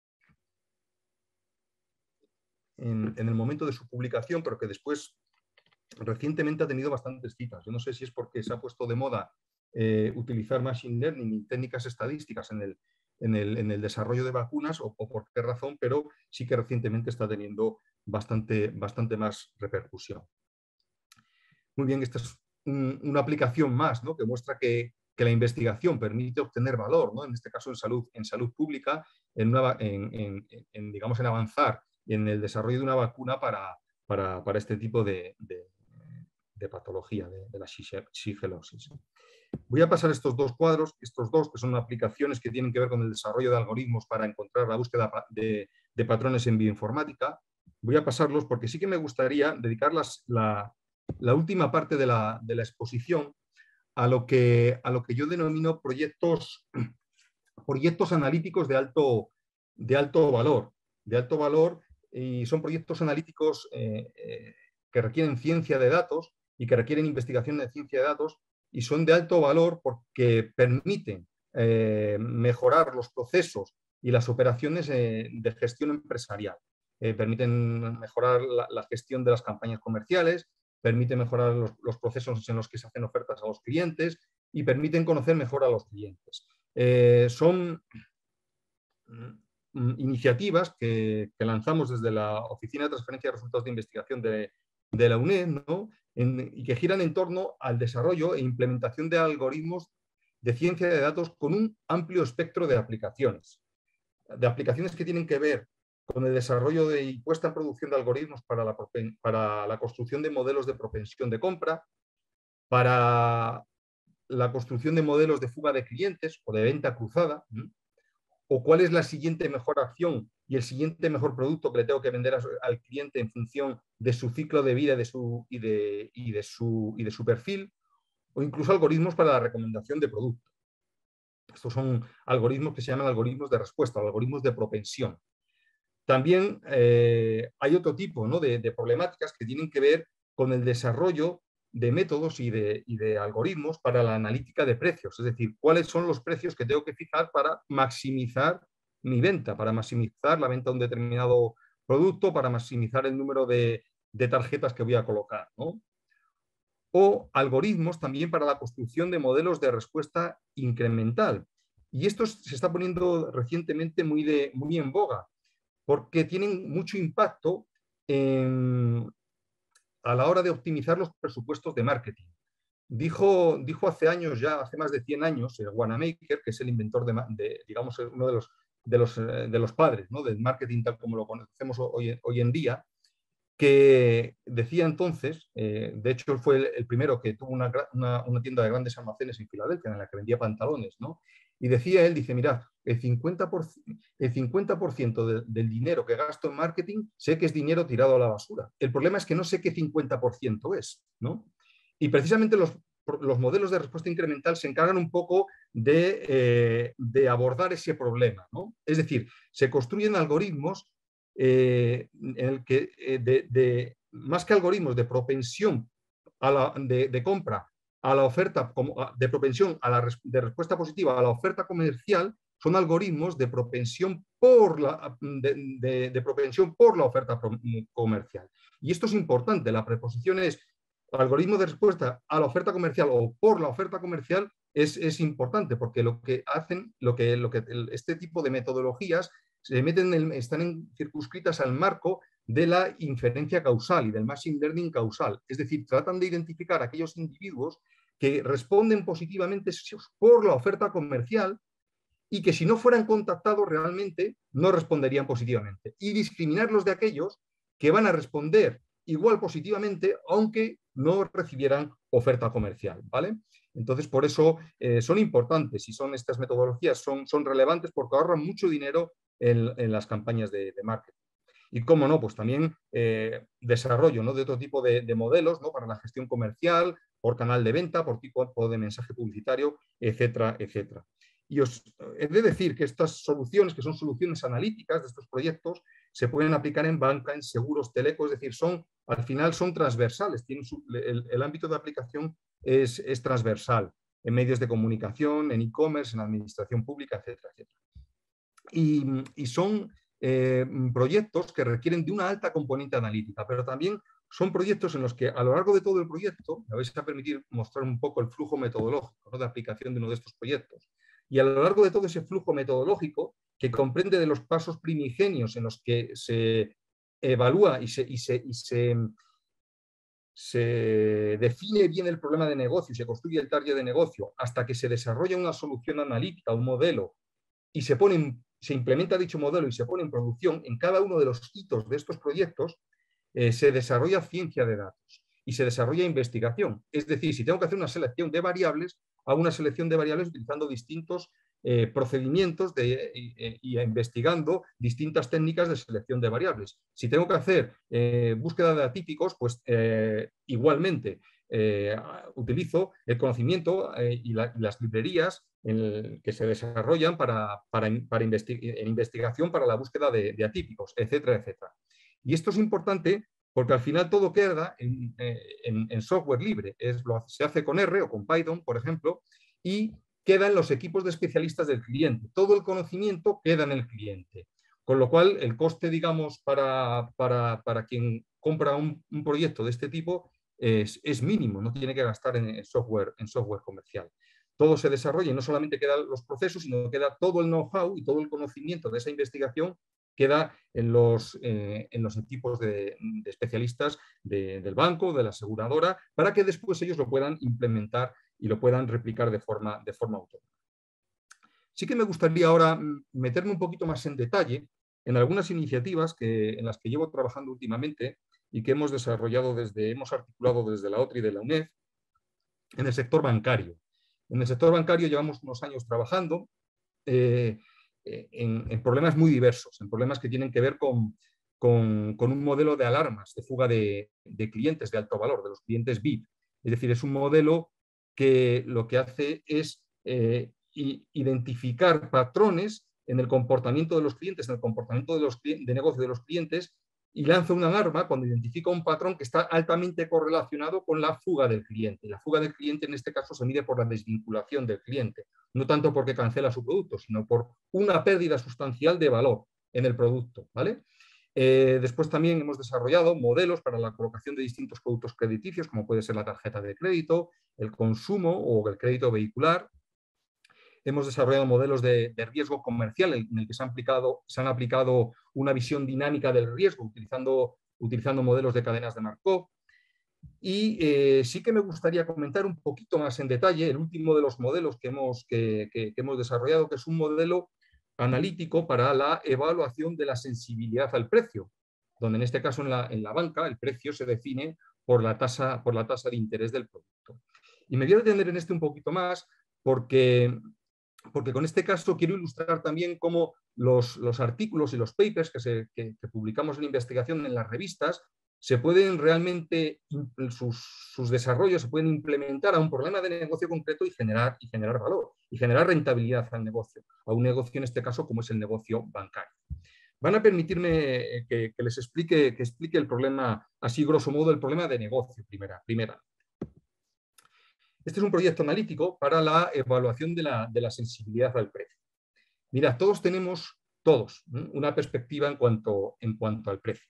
[SPEAKER 1] en, en el momento de su publicación, pero que después recientemente ha tenido bastantes citas. Yo no sé si es porque se ha puesto de moda eh, utilizar machine learning y técnicas estadísticas en el, en el, en el desarrollo de vacunas o, o por qué razón, pero sí que recientemente está teniendo bastante, bastante más repercusión. Muy bien, esta es un, una aplicación más, ¿no?, que muestra que, que la investigación permite obtener valor, ¿no?, en este caso en salud, en salud pública, en, una, en, en, en, digamos, en avanzar en el desarrollo de una vacuna para, para, para este tipo de, de, de patología, de, de la shigellosis. Voy a pasar estos dos cuadros, estos dos que son aplicaciones que tienen que ver con el desarrollo de algoritmos para encontrar la búsqueda de, de patrones en bioinformática. Voy a pasarlos porque sí que me gustaría dedicar las, la, la última parte de la, de la exposición a lo, que, a lo que yo denomino proyectos, proyectos analíticos de alto, de alto valor, de alto valor y son proyectos analíticos eh, eh, que requieren ciencia de datos y que requieren investigación de ciencia de datos y son de alto valor porque permiten eh, mejorar los procesos y las operaciones eh, de gestión empresarial. Eh, permiten mejorar la, la gestión de las campañas comerciales, permiten mejorar los, los procesos en los que se hacen ofertas a los clientes y permiten conocer mejor a los clientes. Eh, son mm, iniciativas que, que, lanzamos desde la Oficina de Transferencia de Resultados de Investigación de, de la UNED, ¿no? en, y que giran en torno al desarrollo e implementación de algoritmos de ciencia de datos con un amplio espectro de aplicaciones. De aplicaciones que tienen que ver con el desarrollo de, y puesta en producción de algoritmos para la, para la construcción de modelos de propensión de compra, para la construcción de modelos de fuga de clientes o de venta cruzada, ¿sí? O cuál es la siguiente mejor acción y el siguiente mejor producto que le tengo que vender a, al cliente en función de su ciclo de vida de su, y, de, y, de su, y de su perfil, o incluso algoritmos para la recomendación de producto. Estos son algoritmos que se llaman algoritmos de respuesta, algoritmos de propensión. También eh, hay otro tipo, ¿no? de, de problemáticas que tienen que ver con el desarrollo de métodos y de, y de algoritmos para la analítica de precios, es decir, cuáles son los precios que tengo que fijar para maximizar mi venta, para maximizar la venta de un determinado producto, para maximizar el número de, de tarjetas que voy a colocar, ¿no? O algoritmos también para la construcción de modelos de respuesta incremental. Y esto se está poniendo recientemente muy, de, muy en boga, porque tienen mucho impacto en, a la hora de optimizar los presupuestos de marketing. Dijo, dijo hace años, ya hace más de cien años, el Wanamaker, que es el inventor de, de digamos, uno de los, de los, de los padres, ¿no? del marketing tal como lo conocemos hoy, hoy en día, que decía entonces, eh, de hecho fue el, el primero que tuvo una, una, una tienda de grandes almacenes en Filadelfia, en la que vendía pantalones, ¿no? Y decía él, dice, mira, el cincuenta por ciento, el cincuenta por ciento de, del dinero que gasto en marketing sé que es dinero tirado a la basura. El problema es que no sé qué cincuenta por ciento es, ¿no? Y precisamente los, los modelos de respuesta incremental se encargan un poco de, eh, de abordar ese problema, ¿no? Es decir, se construyen algoritmos eh, en el que, eh, de, de, más que algoritmos de propensión a la, de, de compra a la oferta, de propensión a la de respuesta positiva a la oferta comercial, son algoritmos de propensión por la, de, de, de propensión por la oferta comercial. Y esto es importante, la preposición es algoritmo de respuesta a la oferta comercial o por la oferta comercial es, es importante, porque lo que hacen, lo que, lo que este tipo de metodologías se meten en, están en, circunscritas al marco de la inferencia causal y del machine learning causal. Es decir, tratan de identificar a aquellos individuos que responden positivamente por la oferta comercial y que si no fueran contactados realmente no responderían positivamente. Y discriminarlos de aquellos que van a responder igual positivamente aunque no recibieran oferta comercial, ¿vale? Entonces, por eso eh, son importantes y son estas metodologías son, son relevantes porque ahorran mucho dinero en, en las campañas de, de marketing. Y cómo no, pues también eh, desarrollo, ¿no? de otro tipo de, de modelos, ¿no? para la gestión comercial, por canal de venta, por tipo de mensaje publicitario, etcétera, etcétera. Y os he de decir que estas soluciones, que son soluciones analíticas de estos proyectos, se pueden aplicar en banca, en seguros, telecos, es decir, son, al final son transversales, tienen su, el, el ámbito de aplicación es, es transversal, en medios de comunicación, en e-commerce, en administración pública, etcétera, etcétera. Y, y son eh, proyectos que requieren de una alta componente analítica, pero también son proyectos en los que a lo largo de todo el proyecto, me vais a permitir mostrar un poco el flujo metodológico, ¿no? de aplicación de uno de estos proyectos. Y a lo largo de todo ese flujo metodológico, que comprende de los pasos primigenios en los que se evalúa y se, y se, y se, se define bien el problema de negocio y se construye el target de negocio, hasta que se desarrolla una solución analítica, un modelo, y se, pone en, se implementa dicho modelo y se pone en producción, en cada uno de los hitos de estos proyectos eh, se desarrolla ciencia de datos y se desarrolla investigación. Es decir, si tengo que hacer una selección de variables, hago una selección de variables utilizando distintos eh, procedimientos de, eh, y investigando distintas técnicas de selección de variables. Si tengo que hacer eh, búsqueda de atípicos, pues eh, igualmente eh, utilizo el conocimiento eh, y, la, y las librerías en el, que se desarrollan para, para, para investi en investigación para la búsqueda de, de atípicos, etcétera, etcétera. Y esto es importante porque al final todo queda en, en, en software libre. Es, lo, se hace con R o con Python, por ejemplo, y queda en los equipos de especialistas del cliente. Todo el conocimiento queda en el cliente. Con lo cual, el coste, digamos, para, para, para quien compra un, un proyecto de este tipo es, es mínimo, no tiene que gastar en, en, software, en software comercial. Todo se desarrolla y no solamente quedan los procesos, sino que queda todo el know-how y todo el conocimiento de esa investigación queda en los, eh, en los equipos de, de especialistas de, del banco, de la aseguradora, para que después ellos lo puedan implementar y lo puedan replicar de forma, de forma autónoma. Sí que me gustaría ahora meterme un poquito más en detalle en algunas iniciativas que, en las que llevo trabajando últimamente y que hemos desarrollado desde, hemos articulado desde la O T R I de la UNED en el sector bancario. En el sector bancario llevamos unos años trabajando eh, en, en problemas muy diversos, en problemas que tienen que ver con, con, con un modelo de alarmas de fuga de, de clientes de alto valor, de los clientes V I P. Es decir, es un modelo que lo que hace es eh, identificar patrones en el comportamiento de los clientes, en el comportamiento de, los, de negocio de los clientes, y lanza una alarma cuando identifica un patrón que está altamente correlacionado con la fuga del cliente. La fuga del cliente en este caso se mide por la desvinculación del cliente, no tanto porque cancela su producto, sino por una pérdida sustancial de valor en el producto, ¿vale? Eh, después también hemos desarrollado modelos para la colocación de distintos productos crediticios, como puede ser la tarjeta de crédito, el consumo o el crédito vehicular. Hemos desarrollado modelos de, de riesgo comercial en el que se, han aplicado, se han aplicado una visión dinámica del riesgo utilizando, utilizando modelos de cadenas de Markov. Y eh, sí que me gustaría comentar un poquito más en detalle el último de los modelos que hemos, que, que, que hemos desarrollado, que es un modelo analítico para la evaluación de la sensibilidad al precio, donde en este caso en la, en la banca el precio se define por la, tasa, por la tasa de interés del producto. Y me voy a detener en este un poquito más porque, porque con este caso quiero ilustrar también cómo los, los artículos y los papers que, se, que, que publicamos en investigación en las revistas se pueden realmente, sus, sus desarrollos se pueden implementar a un problema de negocio concreto y generar, y generar valor, y generar rentabilidad al negocio, a un negocio en este caso como es el negocio bancario. Van a permitirme que, que les explique, que explique el problema, así grosso modo, el problema de negocio, primera, primera. Este es un proyecto analítico para la evaluación de la, de la sensibilidad al precio. Mira, todos tenemos, todos, ¿no?, una perspectiva en cuanto, en cuanto al precio.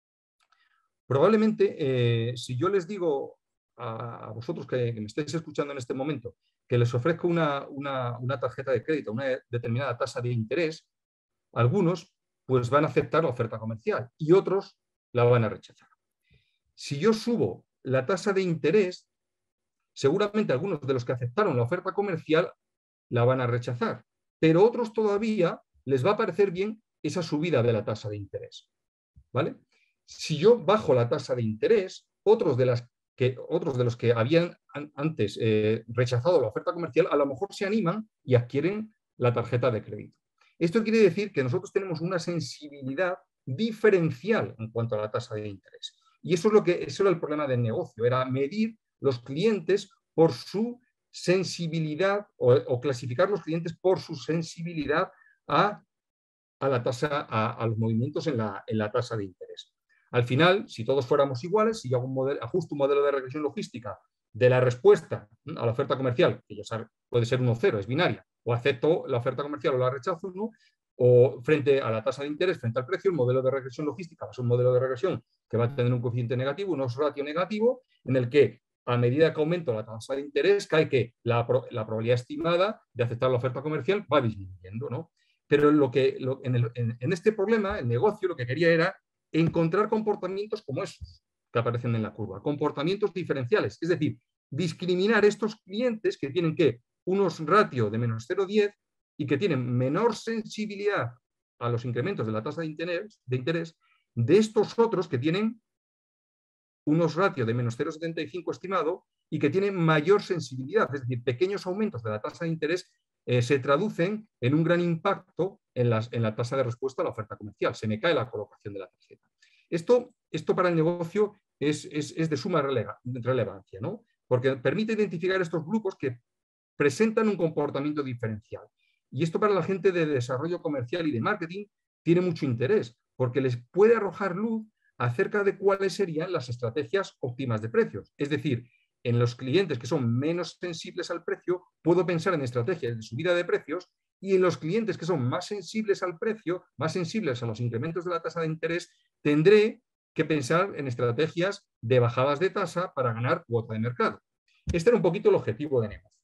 [SPEAKER 1] Probablemente, eh, si yo les digo a, a vosotros que, que me estáis escuchando en este momento, que les ofrezco una, una, una tarjeta de crédito, una determinada tasa de interés, algunos pues van a aceptar la oferta comercial y otros la van a rechazar. Si yo subo la tasa de interés, seguramente algunos de los que aceptaron la oferta comercial la van a rechazar, pero otros todavía les va a parecer bien esa subida de la tasa de interés, ¿vale? Si yo bajo la tasa de interés, otros de, las que, otros de los que habían antes eh, rechazado la oferta comercial a lo mejor se animan y adquieren la tarjeta de crédito. Esto quiere decir que nosotros tenemos una sensibilidad diferencial en cuanto a la tasa de interés. Y eso es lo que eso era el problema del negocio, era medir los clientes por su sensibilidad o, o clasificar los clientes por su sensibilidad a, a la tasa, a, a los movimientos en la, en la tasa de interés. Al final, si todos fuéramos iguales, si yo hago un modelo, ajusto un modelo de regresión logística de la respuesta a la oferta comercial, que ya sabe, puede ser uno cero, es binaria, o acepto la oferta comercial o la rechazo, ¿no?, o frente a la tasa de interés, frente al precio, el modelo de regresión logística va a ser un modelo de regresión que va a tener un coeficiente negativo, un odds ratio negativo, en el que a medida que aumento la tasa de interés, cae que la, la probabilidad estimada de aceptar la oferta comercial va disminuyendo, ¿no? Pero lo que, lo, en, el, en, en este problema, el negocio lo que quería era encontrar comportamientos como esos que aparecen en la curva, comportamientos diferenciales, es decir, discriminar estos clientes que tienen que unos ratios de menos cero coma diez y que tienen menor sensibilidad a los incrementos de la tasa de interés, de interés de estos otros que tienen unos ratios de menos cero coma setenta y cinco estimado y que tienen mayor sensibilidad, es decir, pequeños aumentos de la tasa de interés eh, se traducen en un gran impacto en, las, en la tasa de respuesta a la oferta comercial. Se me cae la colocación de la tarjeta. Esto, esto para el negocio es, es, es de suma relega, relevancia, ¿no?, porque permite identificar estos grupos que presentan un comportamiento diferencial. Y esto para la gente de desarrollo comercial y de marketing tiene mucho interés, porque les puede arrojar luz acerca de cuáles serían las estrategias óptimas de precios. Es decir, en los clientes que son menos sensibles al precio, puedo pensar en estrategias de subida de precios, y en los clientes que son más sensibles al precio, más sensibles a los incrementos de la tasa de interés, tendré que pensar en estrategias de bajadas de tasa para ganar cuota de mercado. Este era un poquito el objetivo de negocio.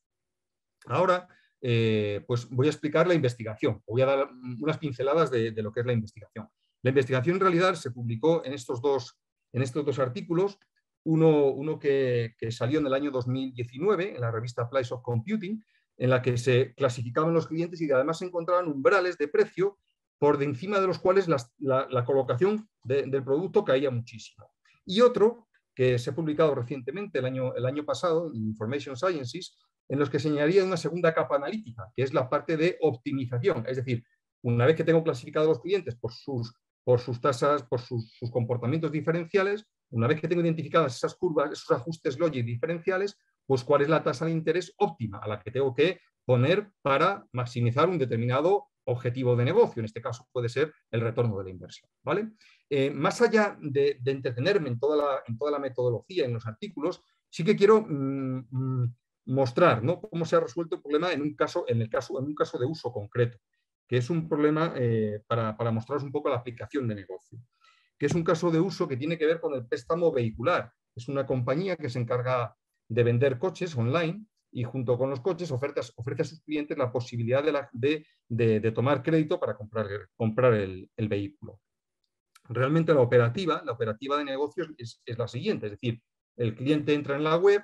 [SPEAKER 1] Ahora, eh, pues voy a explicar la investigación. Voy a dar unas pinceladas de, de lo que es la investigación. La investigación en realidad se publicó en estos dos, en estos dos artículos, uno, uno que, que salió en el año dos mil diecinueve en la revista Price of Computing, en la que se clasificaban los clientes y además se encontraban umbrales de precio por de encima de los cuales las, la, la colocación de, del producto caía muchísimo. Y otro que se ha publicado recientemente, el año, el año pasado, en Information Sciences, en los que se añadiría una segunda capa analítica, que es la parte de optimización. Es decir, una vez que tengo clasificados los clientes por sus, por sus tasas, por sus, sus comportamientos diferenciales, una vez que tengo identificadas esas curvas, esos ajustes logic diferenciales, pues cuál es la tasa de interés óptima a la que tengo que poner para maximizar un determinado objetivo de negocio. En este caso puede ser el retorno de la inversión, ¿vale? Eh, más allá de, de entretenerme en toda, la, en toda la metodología, en los artículos, sí que quiero mmm, mmm, mostrar, ¿no?, cómo se ha resuelto el problema en un caso, en el caso, en un caso de uso concreto, que es un problema eh, para, para mostraros un poco la aplicación de negocio, que es un caso de uso que tiene que ver con el préstamo vehicular. Es una compañía que se encarga de vender coches online y junto con los coches ofrece, ofrece a sus clientes la posibilidad de, la, de, de, de tomar crédito para comprar, comprar el, el vehículo. Realmente la operativa, la operativa de negocios es, es la siguiente, es decir, el cliente entra en la web,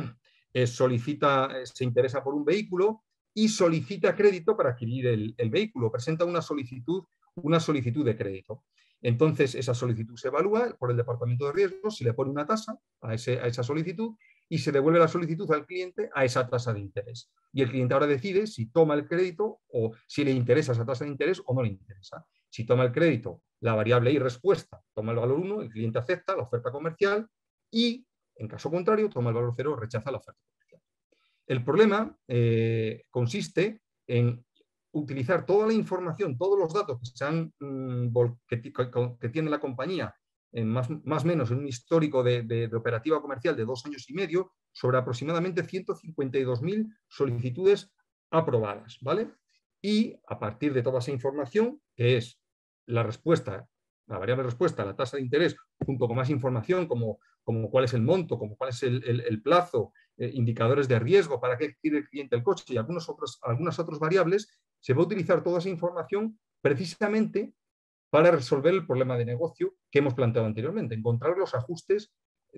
[SPEAKER 1] eh, solicita, eh, se interesa por un vehículo y solicita crédito para adquirir el, el vehículo, presenta una solicitud, una solicitud de crédito. Entonces, esa solicitud se evalúa por el departamento de riesgos, se le pone una tasa a, ese, a esa solicitud y se devuelve la solicitud al cliente a esa tasa de interés. Y el cliente ahora decide si toma el crédito o si le interesa esa tasa de interés o no le interesa. Si toma el crédito, la variable y respuesta toma el valor uno, el cliente acepta la oferta comercial y, en caso contrario, toma el valor cero, rechaza la oferta comercial. El problema eh, consiste en utilizar toda la información, todos los datos que, se han, que, que tiene la compañía, en más o más menos en un histórico de, de, de operativa comercial de dos años y medio, sobre aproximadamente ciento cincuenta y dos mil solicitudes aprobadas, ¿vale? Y a partir de toda esa información, que es la respuesta, la variable respuesta, la tasa de interés, junto con más información como, como cuál es el monto, como cuál es el, el, el plazo, eh, indicadores de riesgo para que adquiere el cliente el coche y algunos otros, algunas otras variables, se va a utilizar toda esa información precisamente para resolver el problema de negocio que hemos planteado anteriormente, encontrar los ajustes,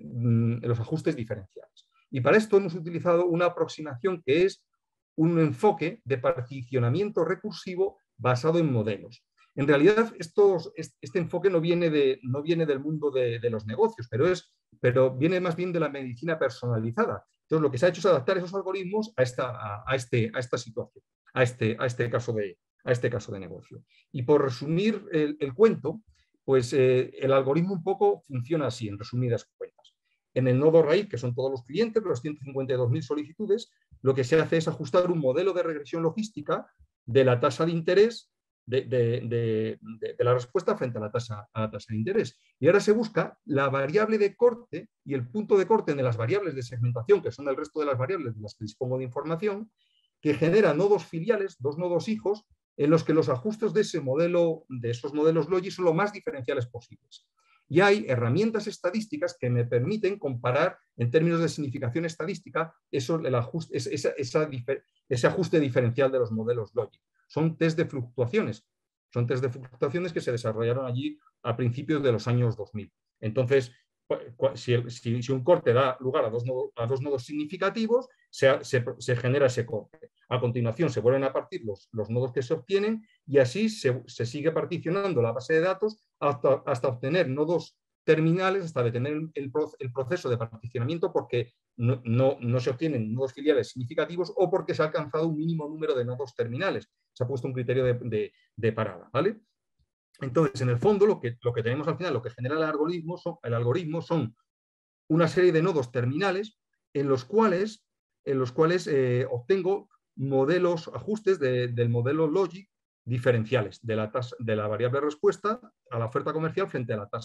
[SPEAKER 1] los ajustes diferenciales. Y para esto hemos utilizado una aproximación que es un enfoque de particionamiento recursivo basado en modelos. En realidad, estos, este enfoque no viene, de, no viene del mundo de, de los negocios, pero, es, pero viene más bien de la medicina personalizada. Entonces, lo que se ha hecho es adaptar esos algoritmos a esta, a, a este, a esta situación, a este, a este caso de, a este caso de negocio. Y por resumir el, el cuento, pues eh, el algoritmo un poco funciona así, en resumidas cuentas. En el nodo raíz, que son todos los clientes, los ciento cincuenta y dos mil solicitudes, lo que se hace es ajustar un modelo de regresión logística de la tasa de interés de, de, de, de, de la respuesta frente a la, tasa, a la tasa de interés. Y ahora se busca la variable de corte y el punto de corte de las variables de segmentación, que son el resto de las variables de las que dispongo de información, que genera nodos filiales, dos nodos hijos, en los que los ajustes de ese modelo, de esos modelos logi son lo más diferenciales posibles. Y hay herramientas estadísticas que me permiten comparar en términos de significación estadística eso, el ajuste, esa, esa, ese ajuste diferencial de los modelos logi. Son test de fluctuaciones. Son test de fluctuaciones que se desarrollaron allí a principios de los años dos mil. Entonces, si, el, si, si un corte da lugar a dos nodos, a dos nodos significativos, se, se, se genera ese corte. A continuación se vuelven a partir los, los nodos que se obtienen y así se, se sigue particionando la base de datos hasta, hasta obtener nodos terminales, hasta detener el, el proceso de particionamiento porque no, no, no se obtienen nodos filiales significativos o porque se ha alcanzado un mínimo número de nodos terminales. Se ha puesto un criterio de, de, de parada, ¿vale? Entonces, en el fondo, lo que, lo que tenemos al final, lo que genera el algoritmo, son, el algoritmo son una serie de nodos terminales en los cuales, en los cuales eh, obtengo modelos, ajustes de, del modelo logic diferenciales de la, tasa, de la variable respuesta a la oferta comercial frente a la tasa,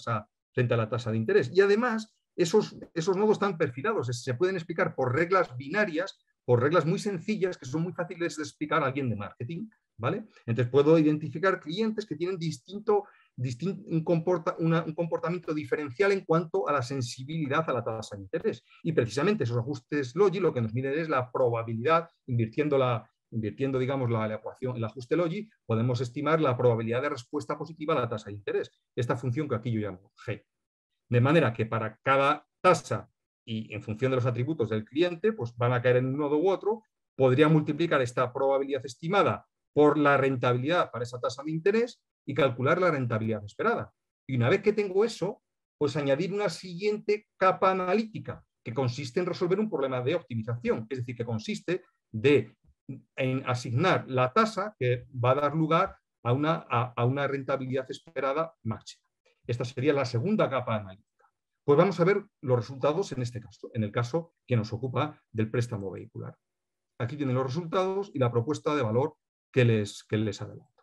[SPEAKER 1] frente a la tasa de interés. Y además, esos, esos nodos están perfilados, se pueden explicar por reglas binarias, por reglas muy sencillas que son muy fáciles de explicar a alguien de marketing, ¿vale? Entonces puedo identificar clientes que tienen distinto, distinto un, comporta, una, un comportamiento diferencial en cuanto a la sensibilidad a la tasa de interés. Y precisamente esos ajustes Logi lo que nos miden es la probabilidad, invirtiendo la, invirtiendo, digamos, la, la ecuación, el ajuste Logi, podemos estimar la probabilidad de respuesta positiva a la tasa de interés. Esta función que aquí yo llamo G. De manera que para cada tasa y en función de los atributos del cliente, pues van a caer en un nodo u otro, podría multiplicar esta probabilidad estimada por la rentabilidad para esa tasa de interés y calcular la rentabilidad esperada. Y una vez que tengo eso, pues añadir una siguiente capa analítica que consiste en resolver un problema de optimización, es decir, que consiste de, en asignar la tasa que va a dar lugar a una, a, a una rentabilidad esperada máxima. Esta sería la segunda capa analítica. Pues vamos a ver los resultados en este caso, en el caso que nos ocupa del préstamo vehicular. Aquí tienen los resultados y la propuesta de valor que les, que les adelanto.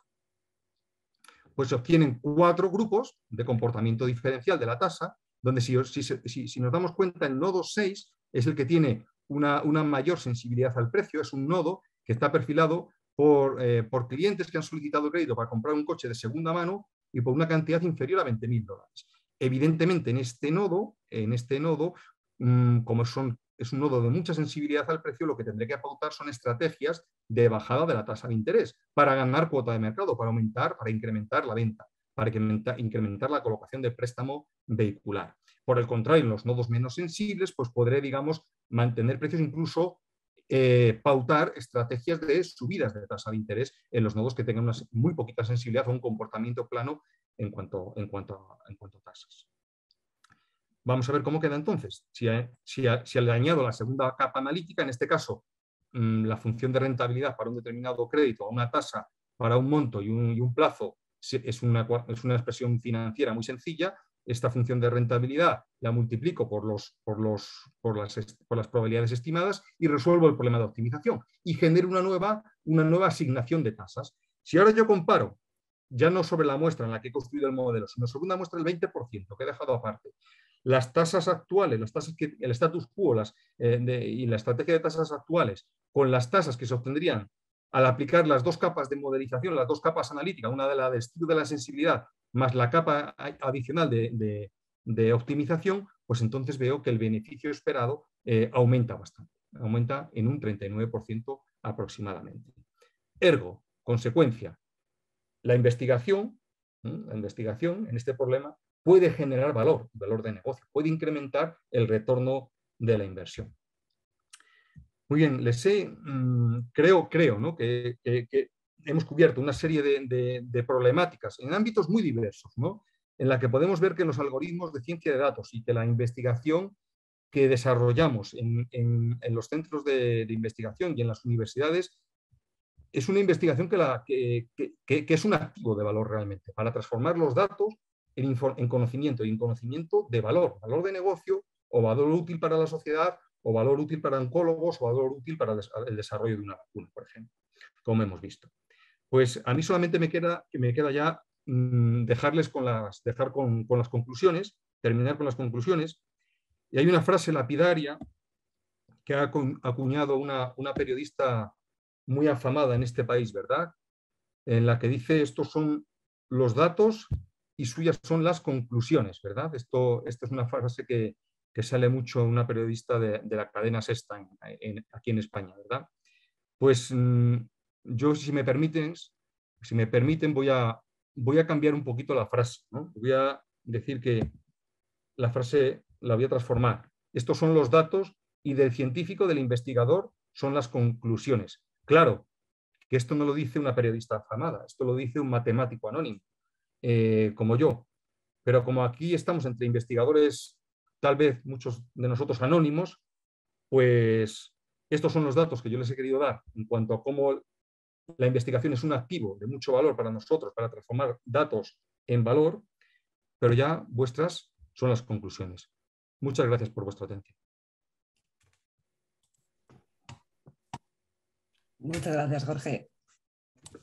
[SPEAKER 1] Pues se obtienen cuatro grupos de comportamiento diferencial de la tasa, donde si, si, si, si nos damos cuenta, el nodo seis es el que tiene una, una mayor sensibilidad al precio, es un nodo que está perfilado por, eh, por clientes que han solicitado crédito para comprar un coche de segunda mano y por una cantidad inferior a veinte mil dólares. Evidentemente, en este nodo, en este nodo mmm, como son, es un nodo de mucha sensibilidad al precio, lo que tendré que pautar son estrategias de bajada de la tasa de interés para ganar cuota de mercado, para aumentar, para incrementar la venta, para incrementar la colocación de préstamo vehicular. Por el contrario, en los nodos menos sensibles, pues podré, digamos, mantener precios, incluso eh, pautar estrategias de subidas de tasa de interés en los nodos que tengan una muy poquita sensibilidad o un comportamiento plano en cuanto, en cuanto, a, en cuanto a tasas. Vamos a ver cómo queda entonces. Si, si, si le añado la segunda capa analítica, en este caso, mmm, la función de rentabilidad para un determinado crédito a una tasa para un monto y un, y un plazo es una, es una expresión financiera muy sencilla. Esta función de rentabilidad la multiplico por, los, por, los, por, las, por las probabilidades estimadas y resuelvo el problema de optimización y genero una nueva, una nueva asignación de tasas. Si ahora yo comparo, ya no sobre la muestra en la que he construido el modelo, sino sobre una muestra del veinte por ciento que he dejado aparte, las tasas actuales, las tasas que, el status quo las, eh, de, y la estrategia de tasas actuales con las tasas que se obtendrían al aplicar las dos capas de modelización, las dos capas analíticas, una de la de estudio de la sensibilidad más la capa adicional de, de, de optimización, pues entonces veo que el beneficio esperado eh, aumenta bastante, aumenta en un treinta y nueve por ciento aproximadamente. Ergo, consecuencia, la investigación, ¿eh? la investigación en este problema puede generar valor, valor de negocio, puede incrementar el retorno de la inversión. Muy bien, les he, mmm, creo, creo ¿no? que, que, que hemos cubierto una serie de, de, de problemáticas en ámbitos muy diversos, ¿no? En la que podemos ver que los algoritmos de ciencia de datos y que la investigación que desarrollamos en, en, en los centros de, de investigación y en las universidades es una investigación que, la, que, que, que es un activo de valor realmente, para transformar los datos en, en conocimiento y en conocimiento de valor, valor de negocio o valor útil para la sociedad o valor útil para oncólogos o valor útil para el desarrollo de una vacuna, por ejemplo, como hemos visto. Pues a mí solamente me queda, me queda ya mmm, dejarles con las, dejar con, con las conclusiones, terminar con las conclusiones. Y hay una frase lapidaria que ha acuñado una, una periodista muy afamada en este país, ¿verdad? En la que dice, estos son los datos y suyas son las conclusiones, ¿verdad? Esto, esta es una frase que, que sale mucho una periodista de, de la cadena Sexta en, en, aquí en España, ¿verdad? Pues mmm, yo, si me permiten, si me permiten, voy a, voy a cambiar un poquito la frase, ¿no? Voy a decir que la frase la voy a transformar. Estos son los datos y del científico, del investigador, son las conclusiones. Claro, que esto no lo dice una periodista afamada, esto lo dice un matemático anónimo, eh, como yo. Pero como aquí estamos entre investigadores, tal vez muchos de nosotros anónimos, pues estos son los datos que yo les he querido dar en cuanto a cómo la investigación es un activo de mucho valor para nosotros, para transformar datos en valor, pero ya vuestras son las conclusiones. Muchas gracias por vuestra atención.
[SPEAKER 2] Muchas gracias, Jorge.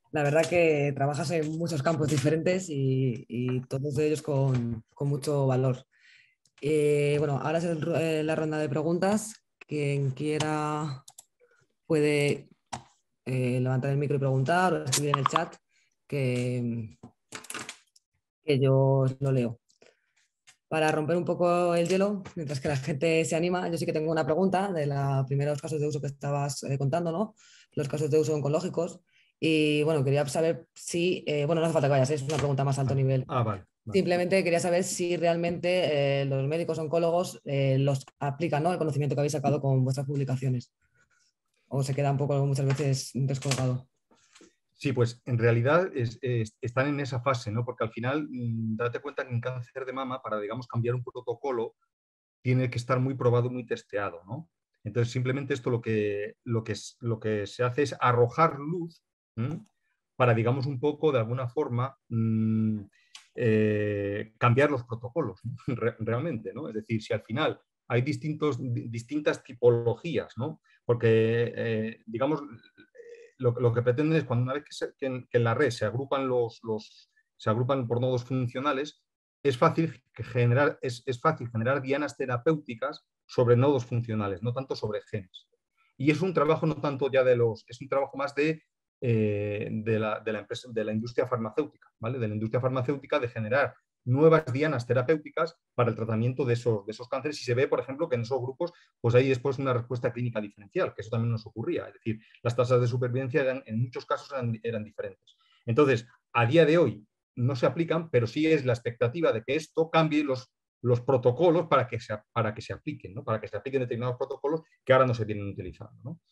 [SPEAKER 2] La verdad que trabajas en muchos campos diferentes y, y todos de ellos con, con mucho valor. Eh, bueno, ahora es el ru- eh, la ronda de preguntas. Quien quiera puede eh, levantar el micro y preguntar o escribir en el chat que, que yo lo leo. Para romper un poco el hielo, mientras que la gente se anima, yo sí que tengo una pregunta de los primeros casos de uso que estabas eh, contando, ¿no? Los casos de uso oncológicos. Y bueno, quería saber si, eh, bueno, no hace falta que vayas, es una pregunta más alto
[SPEAKER 1] Vale.
[SPEAKER 2] nivel.
[SPEAKER 1] Ah, vale, vale.
[SPEAKER 2] Simplemente quería saber si realmente eh, los médicos oncólogos eh, los aplican, ¿no? El conocimiento que habéis sacado con vuestras publicaciones. O se queda un poco muchas veces descolgado.
[SPEAKER 1] Sí, pues en realidad es- es- están en esa fase, ¿no? Porque al final, mm, date cuenta que en cáncer de mama, para, digamos, cambiar un protocolo, tiene que estar muy probado, muy testeado, ¿no? Entonces, simplemente esto lo que, lo que, es- lo que se hace es arrojar luz, ¿m? Para, digamos, un poco, de alguna forma, mm, eh, cambiar los protocolos, ¿no? Re- realmente, ¿no? Es decir, si al final hay distintos, di- distintas tipologías, ¿no? Porque, eh, digamos, lo, lo que pretenden es cuando una vez que, se- que en, que en la red se agrupan los, los, se agrupan por nodos funcionales, es fácil generar, es, es fácil generar dianas terapéuticas sobre nodos funcionales, no tanto sobre genes. Y es un trabajo no tanto ya de los, es un trabajo más de, eh, de, la, de, la empresa, de la industria farmacéutica, ¿vale? De la industria farmacéutica de generar nuevas dianas terapéuticas para el tratamiento de esos, de esos cánceres y se ve, por ejemplo, que en esos grupos pues hay después una respuesta clínica diferencial, que eso también nos ocurría, es decir, las tasas de supervivencia eran, en muchos casos eran, eran diferentes. Entonces, a día de hoy no se aplican, pero sí es la expectativa de que esto cambie los, los protocolos para que, se, para que se apliquen, ¿no? Para que se apliquen determinados protocolos que ahora no se vienen utilizando, ¿no?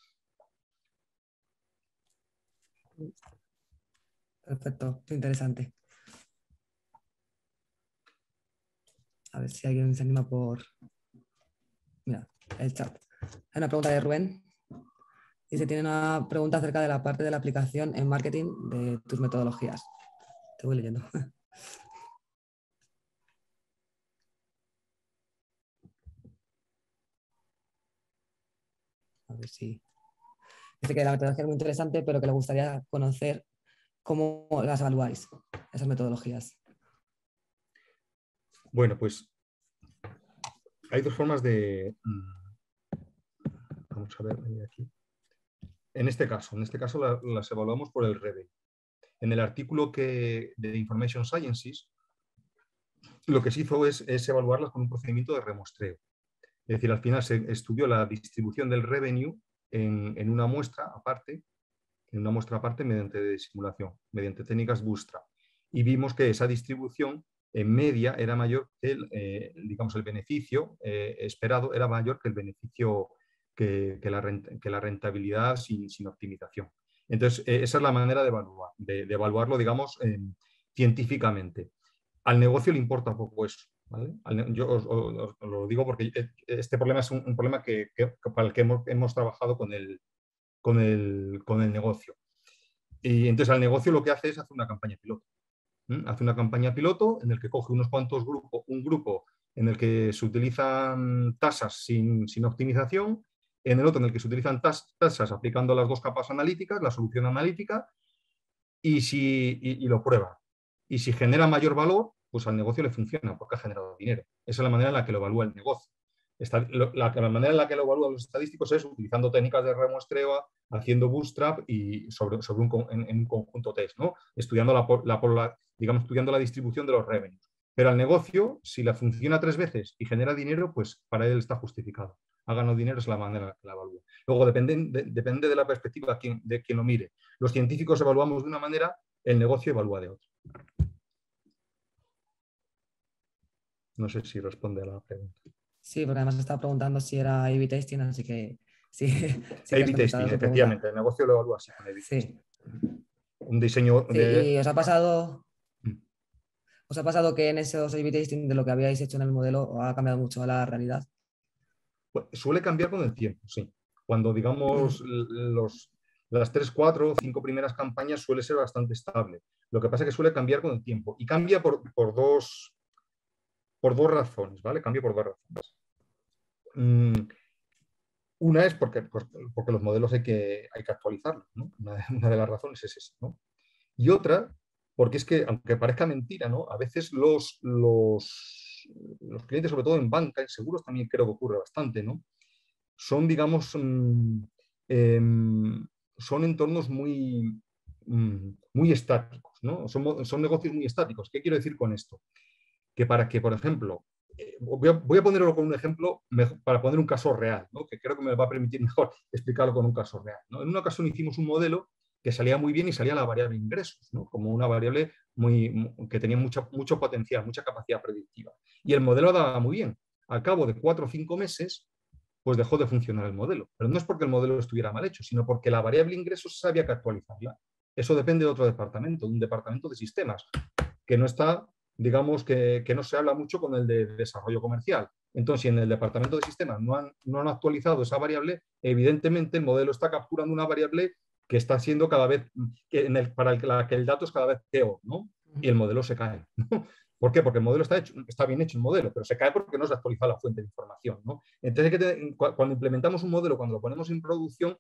[SPEAKER 2] Perfecto, qué interesante. A ver si alguien se anima por, mira, el chat. Hay una pregunta de Rubén. Y se tiene una pregunta acerca de la parte de la aplicación en marketing de tus metodologías. Te voy leyendo. A ver si. Dice que la metodología es muy interesante, pero que le gustaría conocer cómo las evaluáis, esas metodologías.
[SPEAKER 1] Bueno, pues hay dos formas de... Vamos a ver aquí. En este caso, en este caso la, las evaluamos por el revenue. En el artículo que, de Information Sciences, lo que se hizo es, es evaluarlas con un procedimiento de remuestreo. Es decir, al final se estudió la distribución del revenue en, en una muestra aparte, en una muestra aparte mediante simulación, mediante técnicas Bootstrap. Y vimos que esa distribución en media era mayor que el, eh, digamos, el beneficio eh, esperado era mayor que el beneficio que, que, la, renta, que la, rentabilidad sin, sin optimización. Entonces, eh, esa es la manera de, evaluar, de, de evaluarlo, digamos, eh, científicamente. Al negocio le importa poco eso. ¿Vale? Yo os, os, os, lo digo porque este problema es un, un problema que, que, para el que hemos, hemos trabajado con el, con, el, con el negocio. Y entonces al negocio lo que hace es hacer una campaña piloto. ¿Mm? Hace una campaña piloto en el que coge unos cuantos grupos, un grupo en el que se utilizan tasas sin, sin optimización, en el otro en el que se utilizan tas, tasas aplicando las dos capas analíticas, la solución analítica, y, si, y, y lo prueba. Y si genera mayor valor, pues al negocio le funciona porque ha generado dinero. Esa es la manera en la que lo evalúa el negocio. Esta, lo, la, la, manera en la que lo evalúan los estadísticos es utilizando técnicas de remuestreo, haciendo bootstrap y sobre, sobre un, en, en un conjunto test, ¿no? Estudiando la, la, la, digamos, estudiando la distribución de los revenues. Pero al negocio, si la funciona tres veces y genera dinero, pues para él está justificado. Ha ganado dinero, es la manera en la que la evalúa. Luego depende de, depende de la perspectiva de quien, de quien lo mire. Los científicos evaluamos de una manera, el negocio evalúa de otra. No sé si responde a la pregunta.
[SPEAKER 2] Sí, porque además estaba preguntando si era A B testing, así que sí, sí que has
[SPEAKER 1] A B
[SPEAKER 2] contestado
[SPEAKER 1] testing,
[SPEAKER 2] a su pregunta.
[SPEAKER 1] efectivamente, el negocio lo evalúa así con A B testing.
[SPEAKER 2] Sí,
[SPEAKER 1] Un diseño
[SPEAKER 2] sí,
[SPEAKER 1] de...
[SPEAKER 2] y os ha pasado, os ha pasado que en esos A B testing de lo que habíais hecho en el modelo ha cambiado mucho a la realidad.
[SPEAKER 1] Pues, suele cambiar con el tiempo, sí. Cuando, digamos,
[SPEAKER 2] Uh-huh.
[SPEAKER 1] los, las tres, cuatro, cinco primeras campañas suele ser bastante estable. Lo que pasa es que suele cambiar con el tiempo. Y cambia por, por, dos, por dos razones, ¿vale? Cambia por dos razones. Mm, Una es porque, porque los modelos hay que, hay que actualizarlos, ¿no? Una, una, de las razones es esa, ¿no? Y otra, porque es que, aunque parezca mentira, ¿no? A veces los, los, los clientes, sobre todo en banca, en seguros también creo que ocurre bastante, ¿no? Son, digamos, mm, em, son entornos muy, mm, muy estáticos, ¿no? Son, son negocios muy estáticos. ¿Qué quiero decir con esto? Que para que, por ejemplo, eh, voy, a, voy, a, ponerlo con un ejemplo mejor, para poner un caso real, ¿no? Que creo que me va a permitir mejor explicarlo con un caso real, ¿no? En una ocasión hicimos un modelo que salía muy bien y salía la variable ingresos, ¿no? Como una variable muy, que tenía mucha, mucho potencial, mucha capacidad predictiva. Y el modelo daba muy bien. Al cabo de cuatro o cinco meses, pues dejó de funcionar el modelo. Pero no es porque el modelo estuviera mal hecho, sino porque la variable ingresos había que actualizarla. Eso depende de otro departamento, de un departamento de sistemas, que no está, digamos, que, que no se habla mucho con el de desarrollo comercial. Entonces, si en el departamento de sistemas no han, no han actualizado esa variable, evidentemente el modelo está capturando una variable que está siendo cada vez, que en el, para el, la que el dato es cada vez peor, ¿no? Y el modelo se cae, ¿no? ¿Por qué? Porque el modelo está, hecho, está bien hecho el modelo, pero se cae porque no se ha actualizado la fuente de información, ¿no? Entonces, hay que tener, cuando implementamos un modelo, cuando lo ponemos en producción,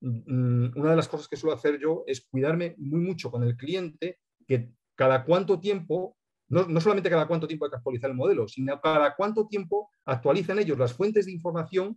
[SPEAKER 1] una de las cosas que suelo hacer yo es cuidarme muy mucho con el cliente, que cada cuánto tiempo, no, no solamente cada cuánto tiempo hay que actualizar el modelo, sino cada cuánto tiempo actualizan ellos las fuentes de información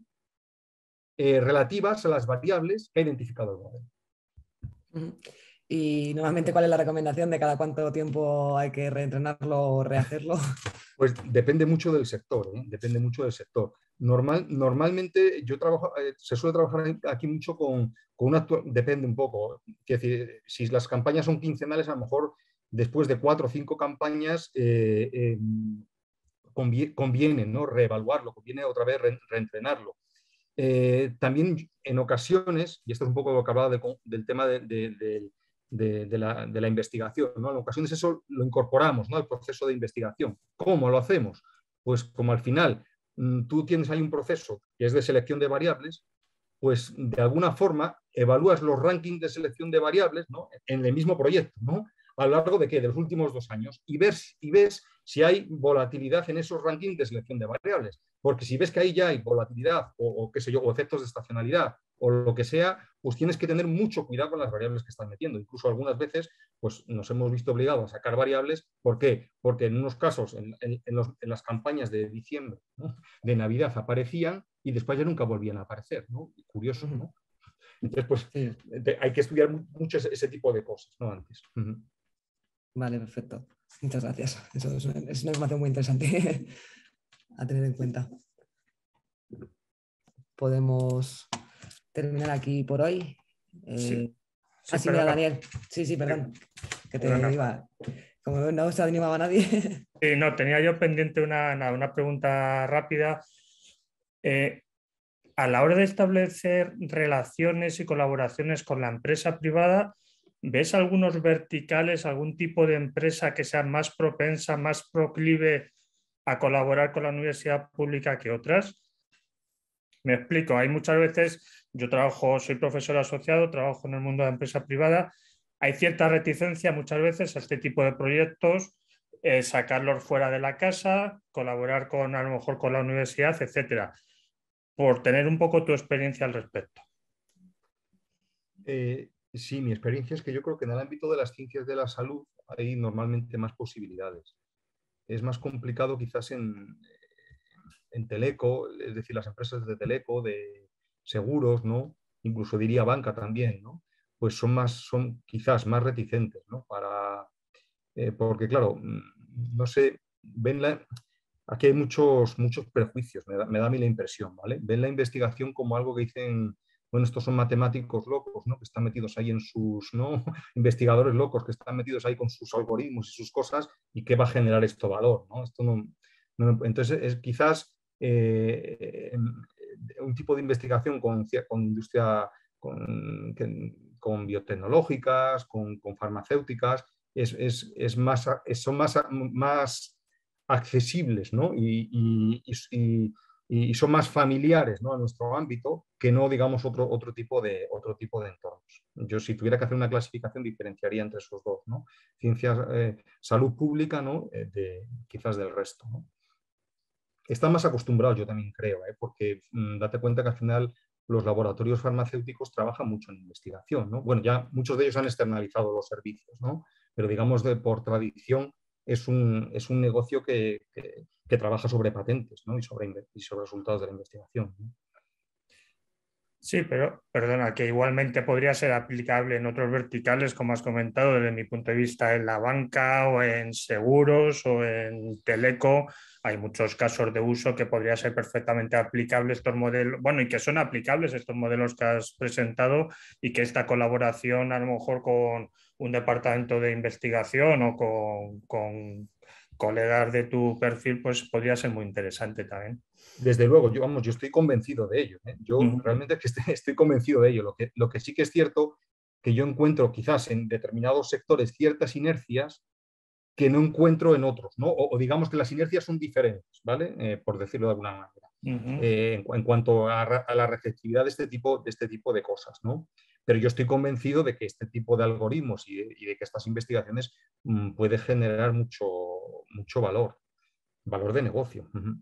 [SPEAKER 1] eh, relativas a las variables que ha identificado el modelo.
[SPEAKER 2] Uh-huh. Y normalmente, ¿cuál es la recomendación de cada cuánto tiempo hay que reentrenarlo o rehacerlo?
[SPEAKER 1] Pues depende mucho del sector, ¿eh? Depende mucho del sector. Normal, normalmente yo trabajo, eh, se suele trabajar aquí mucho con, con una, depende un poco. Es decir, si las campañas son quincenales, a lo mejor después de cuatro o cinco campañas eh, eh, conviene, conviene, ¿no? Reevaluarlo, conviene otra vez re, reentrenarlo. Eh, también en ocasiones, y esto es un poco lo que hablaba de, del tema de, de, de de, de, la, de, la, investigación. ¿no? En ocasiones eso lo incorporamos, ¿no? al proceso de investigación. ¿Cómo lo hacemos? Pues como al final mmm, tú tienes ahí un proceso que es de selección de variables, pues de alguna forma evalúas los rankings de selección de variables, ¿no? en el mismo proyecto, ¿no? a lo largo de, ¿qué? de los últimos dos años y ves, y ves si hay volatilidad en esos rankings de selección de variables. Porque si ves que ahí ya hay volatilidad o, o qué sé yo, o efectos de estacionalidad o lo que sea, pues tienes que tener mucho cuidado con las variables que estás metiendo. Incluso algunas veces pues, nos hemos visto obligados a sacar variables. ¿Por qué? Porque en unos casos, en, en, en, los, en las campañas de diciembre, ¿no? de Navidad, aparecían y después ya nunca volvían a aparecer. ¿no? Curioso, ¿no? Entonces, pues sí. hay que estudiar mucho ese, ese tipo de cosas, ¿no? Antes. Uh-huh.
[SPEAKER 2] Vale, perfecto. Muchas gracias. Eso es una, es una información muy interesante a tener en cuenta. Podemos terminar aquí por hoy. Eh, sí. Sí, ah, sí, mira, Daniel. Sí, sí, perdón. Que te perdona. Iba. Como no se animaba nadie.
[SPEAKER 3] Sí, no, tenía yo pendiente una, una pregunta rápida. Eh, a la hora de establecer relaciones y colaboraciones con la empresa privada, ¿ves algunos verticales, algún tipo de empresa que sea más propensa, más proclive a colaborar con la universidad pública que otras? Me explico, hay muchas veces, yo trabajo, soy profesor asociado, trabajo en el mundo de la empresa privada, hay cierta reticencia muchas veces a este tipo de proyectos, eh, sacarlos fuera de la casa, colaborar con a lo mejor con la universidad, etcétera. Por tener un poco tu experiencia al respecto.
[SPEAKER 1] Eh, sí, mi experiencia es que yo creo que en el ámbito de las ciencias de la salud hay normalmente más posibilidades. Es más complicado quizás en, en teleco, es decir, las empresas de teleco, de seguros, ¿no? Incluso diría banca también, ¿no? Pues son más, son quizás más reticentes, ¿no? Para, eh, porque claro, no sé, ven la, aquí hay muchos, muchos prejuicios, me da, me da a mí la impresión, ¿vale? Ven la investigación como algo que dicen, bueno, estos son matemáticos locos, ¿no? Que están metidos ahí en sus, ¿no? Investigadores locos que están metidos ahí con sus algoritmos y sus cosas y qué va a generar esto valor, ¿no? Esto no, no entonces, es quizás eh, un tipo de investigación con, con industria, con, con biotecnológicas, con, con farmacéuticas, es, es, es más, es, son más, más accesibles, ¿no? y, y, y, y, son más familiares, ¿no? a nuestro ámbito que no, digamos, otro, otro, tipo de, otro tipo de entornos. Yo, si tuviera que hacer una clasificación, diferenciaría entre esos dos, ¿no? Ciencias, eh, salud pública, ¿no? Eh, de, quizás del resto, ¿no? Están más acostumbrados, yo también creo, ¿eh? porque mmm, date cuenta que al final los laboratorios farmacéuticos trabajan mucho en investigación, ¿no? Bueno, ya muchos de ellos han externalizado los servicios, ¿no? Pero digamos, de, por tradición, es un, es un negocio que, que, que trabaja sobre patentes, ¿no? y, sobre, y sobre resultados de la investigación, ¿no?
[SPEAKER 3] Sí, pero perdona, que igualmente podría ser aplicable en otros verticales, como has comentado, desde mi punto de vista, en la banca o en seguros o en teleco. Hay muchos casos de uso que podría ser perfectamente aplicable estos modelos, bueno, y que son aplicables estos modelos que has presentado, y que esta colaboración a lo mejor con un departamento de investigación o con, con colegas de tu perfil, pues podría ser muy interesante también.
[SPEAKER 1] Desde luego, yo, vamos, yo estoy convencido de ello, ¿eh? Yo
[SPEAKER 3] Uh-huh.
[SPEAKER 1] realmente que estoy, estoy convencido de ello. Lo que, lo que sí que es cierto, que yo encuentro quizás en determinados sectores ciertas inercias que no encuentro en otros, ¿no? O, o digamos que las inercias son diferentes, ¿vale? Eh, por decirlo de alguna manera. Uh-huh. eh, en, en cuanto a, a la receptividad de este, tipo, de este tipo de cosas, ¿no? Pero yo estoy convencido de que este tipo de algoritmos y de, y de que estas investigaciones mmm, puede generar mucho, mucho valor, valor de negocio. Uh-huh.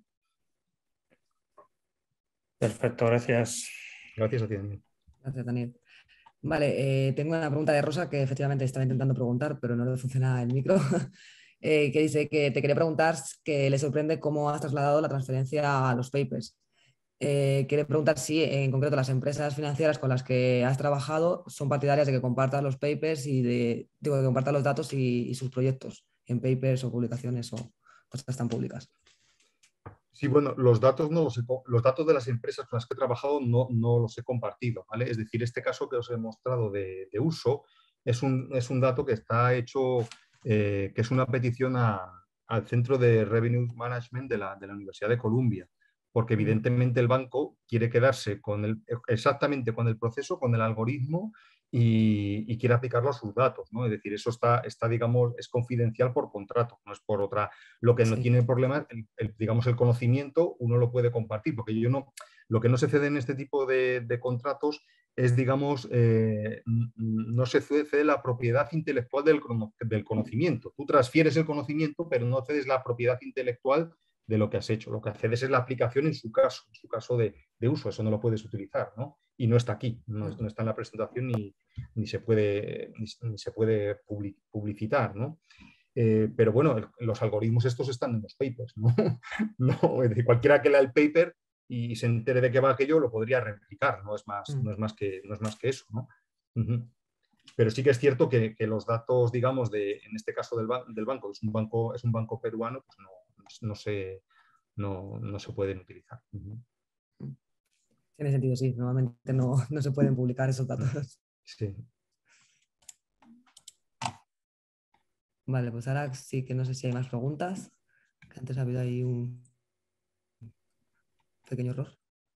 [SPEAKER 3] Perfecto, gracias.
[SPEAKER 1] Gracias a ti, Daniel.
[SPEAKER 2] Gracias, Daniel. Vale, eh, tengo una pregunta de Rosa que efectivamente estaba intentando preguntar, pero no le funciona el micro, eh, que dice que te quería preguntar que le sorprende cómo has trasladado la transferencia a los papers. Eh, quiere preguntar si en concreto las empresas financieras con las que has trabajado son partidarias de que compartas los papers y de, digo, de que compartas los datos y, y sus proyectos en papers o publicaciones o cosas tan públicas.
[SPEAKER 1] Sí, bueno, los datos, no los, he, los datos de las empresas con las que he trabajado no, no los he compartido, ¿vale? Es decir, este caso que os he mostrado de, de uso es un, es un dato que está hecho, eh, que es una petición a, al Centro de Revenue Management de la, de la Universidad de Columbia, porque evidentemente el banco quiere quedarse con el, exactamente con el proceso, con el algoritmo y, y quiere aplicarlo a sus datos, ¿no? Es decir, eso está, está, digamos, es confidencial por contrato, no es por otra. Lo que no sí. tiene problema, el, el, digamos, el conocimiento, uno lo puede compartir, porque yo no, lo que no se cede en este tipo de, de contratos es, digamos, eh, no se cede la propiedad intelectual del, del conocimiento. Tú transfieres el conocimiento, pero no cedes la propiedad intelectual de lo que has hecho. Lo que cedes es la aplicación en su caso, en su caso de, de uso. Eso no lo puedes utilizar, ¿no? Y no está aquí, no, no está en la presentación ni, ni, se, puede, ni, ni se puede publicitar, ¿no? Eh, pero bueno, el, los algoritmos estos están en los papers, ¿no? No, es decir, cualquiera que lea el paper y se entere de qué va aquello lo podría replicar, no es más, no es más, que, no es más que eso, ¿no? Uh-huh. Pero sí que es cierto que, que los datos, digamos, de, en este caso del, ban del banco, es un banco, es un banco peruano, pues no, no, se, no, no se pueden utilizar. Uh-huh.
[SPEAKER 2] Tiene sentido, sí. Normalmente no, no se pueden publicar esos datos.
[SPEAKER 1] Sí.
[SPEAKER 2] Vale, pues ahora sí que no sé si hay más preguntas. Antes ha habido ahí un pequeño error.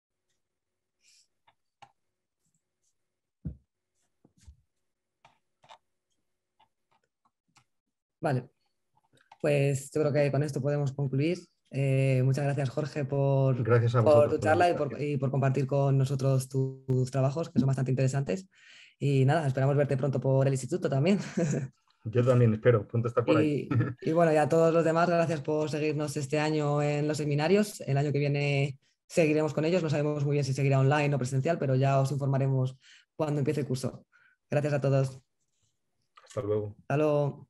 [SPEAKER 2] Vale, pues yo creo que con esto podemos concluir. Eh, muchas gracias, Jorge, por,
[SPEAKER 1] gracias a
[SPEAKER 2] por tu
[SPEAKER 1] por
[SPEAKER 2] charla y por, y por compartir con nosotros tus, tus trabajos, que son bastante interesantes. Y nada, esperamos verte pronto por el instituto también.
[SPEAKER 1] Yo también espero, pronto estar por ahí.
[SPEAKER 2] Y, y bueno, y a todos los demás, gracias por seguirnos este año en los seminarios. El año que viene seguiremos con ellos. No sabemos muy bien si seguirá online o presencial, pero ya os informaremos cuando empiece el curso. Gracias a todos.
[SPEAKER 1] Hasta luego.
[SPEAKER 2] Hasta luego.